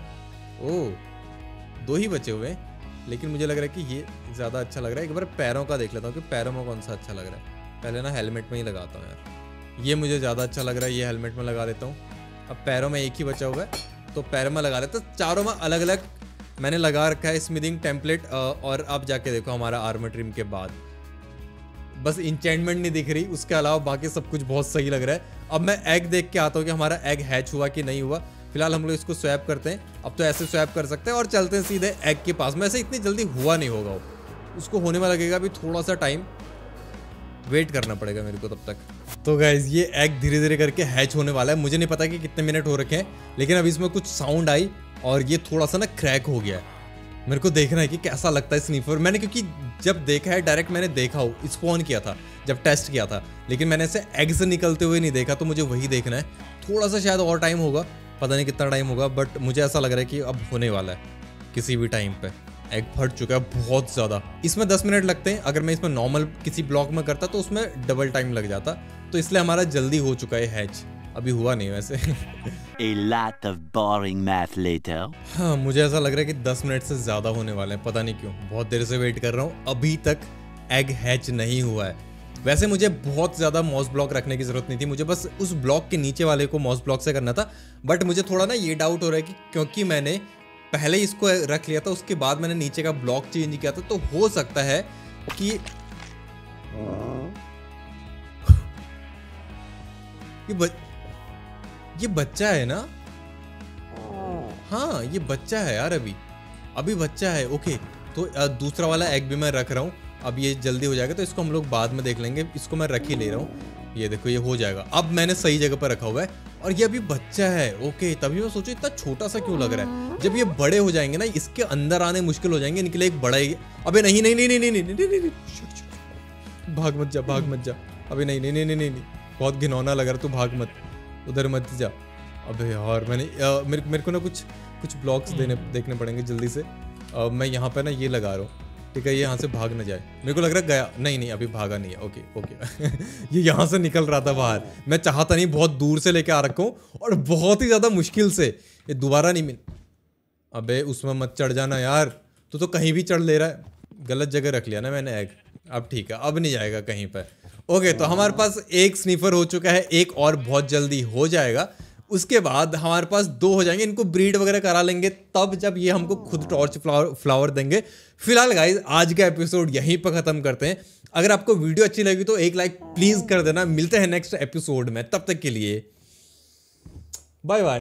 ओ 2 ही बचे हुए हैं, लेकिन मुझे लग रहा है कि ये ज़्यादा अच्छा लग रहा है। एक बार पैरों का देख लेता हूँ कि पैरों में कौन सा अच्छा लग रहा है। पहले ना हेलमेट में ही लगाता हूँ यार, ये मुझे ज़्यादा अच्छा लग रहा है। ये हेलमेट में लगा देता हूँ। अब पैरों में एक ही बचा हुआ है, तो पैरों में लगा देता हूँ। चारों में अलग अलग मैंने लगा रखा है स्मिथिंग टेम्पलेट। और अब जाके देखो हमारा आर्मर ट्रिम के बाद बस इंचेंटमेंट नहीं दिख रही, उसके अलावा बाकी सब कुछ बहुत सही लग रहा है। अब मैं एग देख के आता हूँ कि हमारा एग हैच हुआ कि नहीं हुआ। फिलहाल हम लोग इसको स्वैप करते हैं। अब तो ऐसे स्वैप कर सकते हैं और चलते हैं सीधे एग के पास में। ऐसे इतनी जल्दी हुआ नहीं होगा, उसको होने में लगेगा अभी थोड़ा सा टाइम, वेट करना पड़ेगा मेरे को तब तक। तो गाइज ये एग धीरे धीरे करके हैच होने वाला है। मुझे नहीं पता कि कितने मिनट हो रखे हैं, लेकिन अब इसमें कुछ साउंड आई और ये थोड़ा सा ना क्रैक हो गया है। मेरे को देखना है कि कैसा लगता है स्नीफर। मैंने क्योंकि जब देखा है डायरेक्ट, मैंने देखा हो स्पॉन किया था जब टेस्ट किया था, लेकिन मैंने ऐसे एग से निकलते हुए नहीं देखा, तो मुझे वही देखना है। थोड़ा सा शायद और टाइम होगा, पता नहीं कितना टाइम होगा, बट मुझे ऐसा लग रहा है कि अब होने वाला है किसी भी टाइम पे। एग फट चुका है बहुत ज़्यादा। इसमें 10 मिनट लगते हैं, अगर मैं इसमें नॉर्मल किसी ब्लॉक में करता तो उसमें डबल टाइम लग जाता। तो इसलिए हमारा जल्दी हो चुका है हैच, अभी हुआ नहीं वैसे। A lot of boring math later. हाँ, मुझे ऐसा लग रहा है कि 10 मिनट से ज़्यादा होने वाले हैं, पता नहीं क्यों। बहुत देर से वेट कर रहा हूँ, अभी तक एग हैच नहीं हुआ है। वैसे मुझे बहुत ज़्यादा मॉस ब्लॉक रखने की ज़रूरत नहीं थी, मुझे बस उस ब्लॉक के नीचे वाले को मॉस ब्लॉक से करना था। बट मुझे थोड़ा ना ये डाउट हो रहा है कि क्योंकि मैंने पहले इसको रख लिया था, उसके बाद मैंने नीचे का ब्लॉक चेंज किया था, तो हो सकता है कि ये बच्चा है ना? हाँ, ये बच्चा है यार, अभी बच्चा है। ओके, तो दूसरा वाला एग भी मैं रख रहा हूँ। अब ये जल्दी हो जाएगा, तो इसको हम लोग बाद में देख लेंगे। इसको मैं रख ही ले रहा हूँ। ये देखो, ये हो जाएगा। अब मैंने सही जगह पर रखा हुआ है और ये अभी बच्चा है। ओके, तभी मैं सोचू इतना छोटा सा क्यों लग रहा है। जब ये बड़े हो जाएंगे ना, इसके अंदर आने मुश्किल हो जाएंगे, इनके लिए एक बड़ा ही। अबे नहीं नहीं नहीं नहीं नहीं नहीं नहीं नहीं, भाग मत जा। अबे नहीं नहीं नहीं नहीं नहीं, बहुत घिनौना लग रहा, तू भाग मत, उधर मत जा। अबे यार मेरे को ना कुछ ब्लॉक्स देखने पड़ेंगे जल्दी से। मैं यहाँ पे ना ये लगा रहा हूँ, ठीक है, ये यहाँ से भाग ना जाए। मेरे को लग रहा है गया, नहीं अभी भागा नहीं है। ओके ओके ये यहाँ से निकल रहा था बाहर, मैं चाहता नहीं, बहुत दूर से लेके आ रखा हूँ और बहुत ही ज़्यादा मुश्किल से, ये दोबारा नहीं मिल। अबे उसमें मत चढ़ जाना यार, तू तो कहीं भी चढ़ ले रहा है। गलत जगह रख लिया ना मैंने एग। अब ठीक है, अब नहीं जाएगा कहीं पर। ओके, तो हमारे पास एक स्नीफर हो चुका है, एक और बहुत जल्दी हो जाएगा। उसके बाद हमारे पास 2 हो जाएंगे, इनको ब्रीड वगैरह करा लेंगे तब जब ये हमको खुद टॉर्च फ्लावर देंगे। फिलहाल गाइज आज का एपिसोड यहीं पर खत्म करते हैं। अगर आपको वीडियो अच्छी लगी तो एक लाइक प्लीज कर देना। मिलते हैं नेक्स्ट एपिसोड में, तब तक के लिए बाय बाय।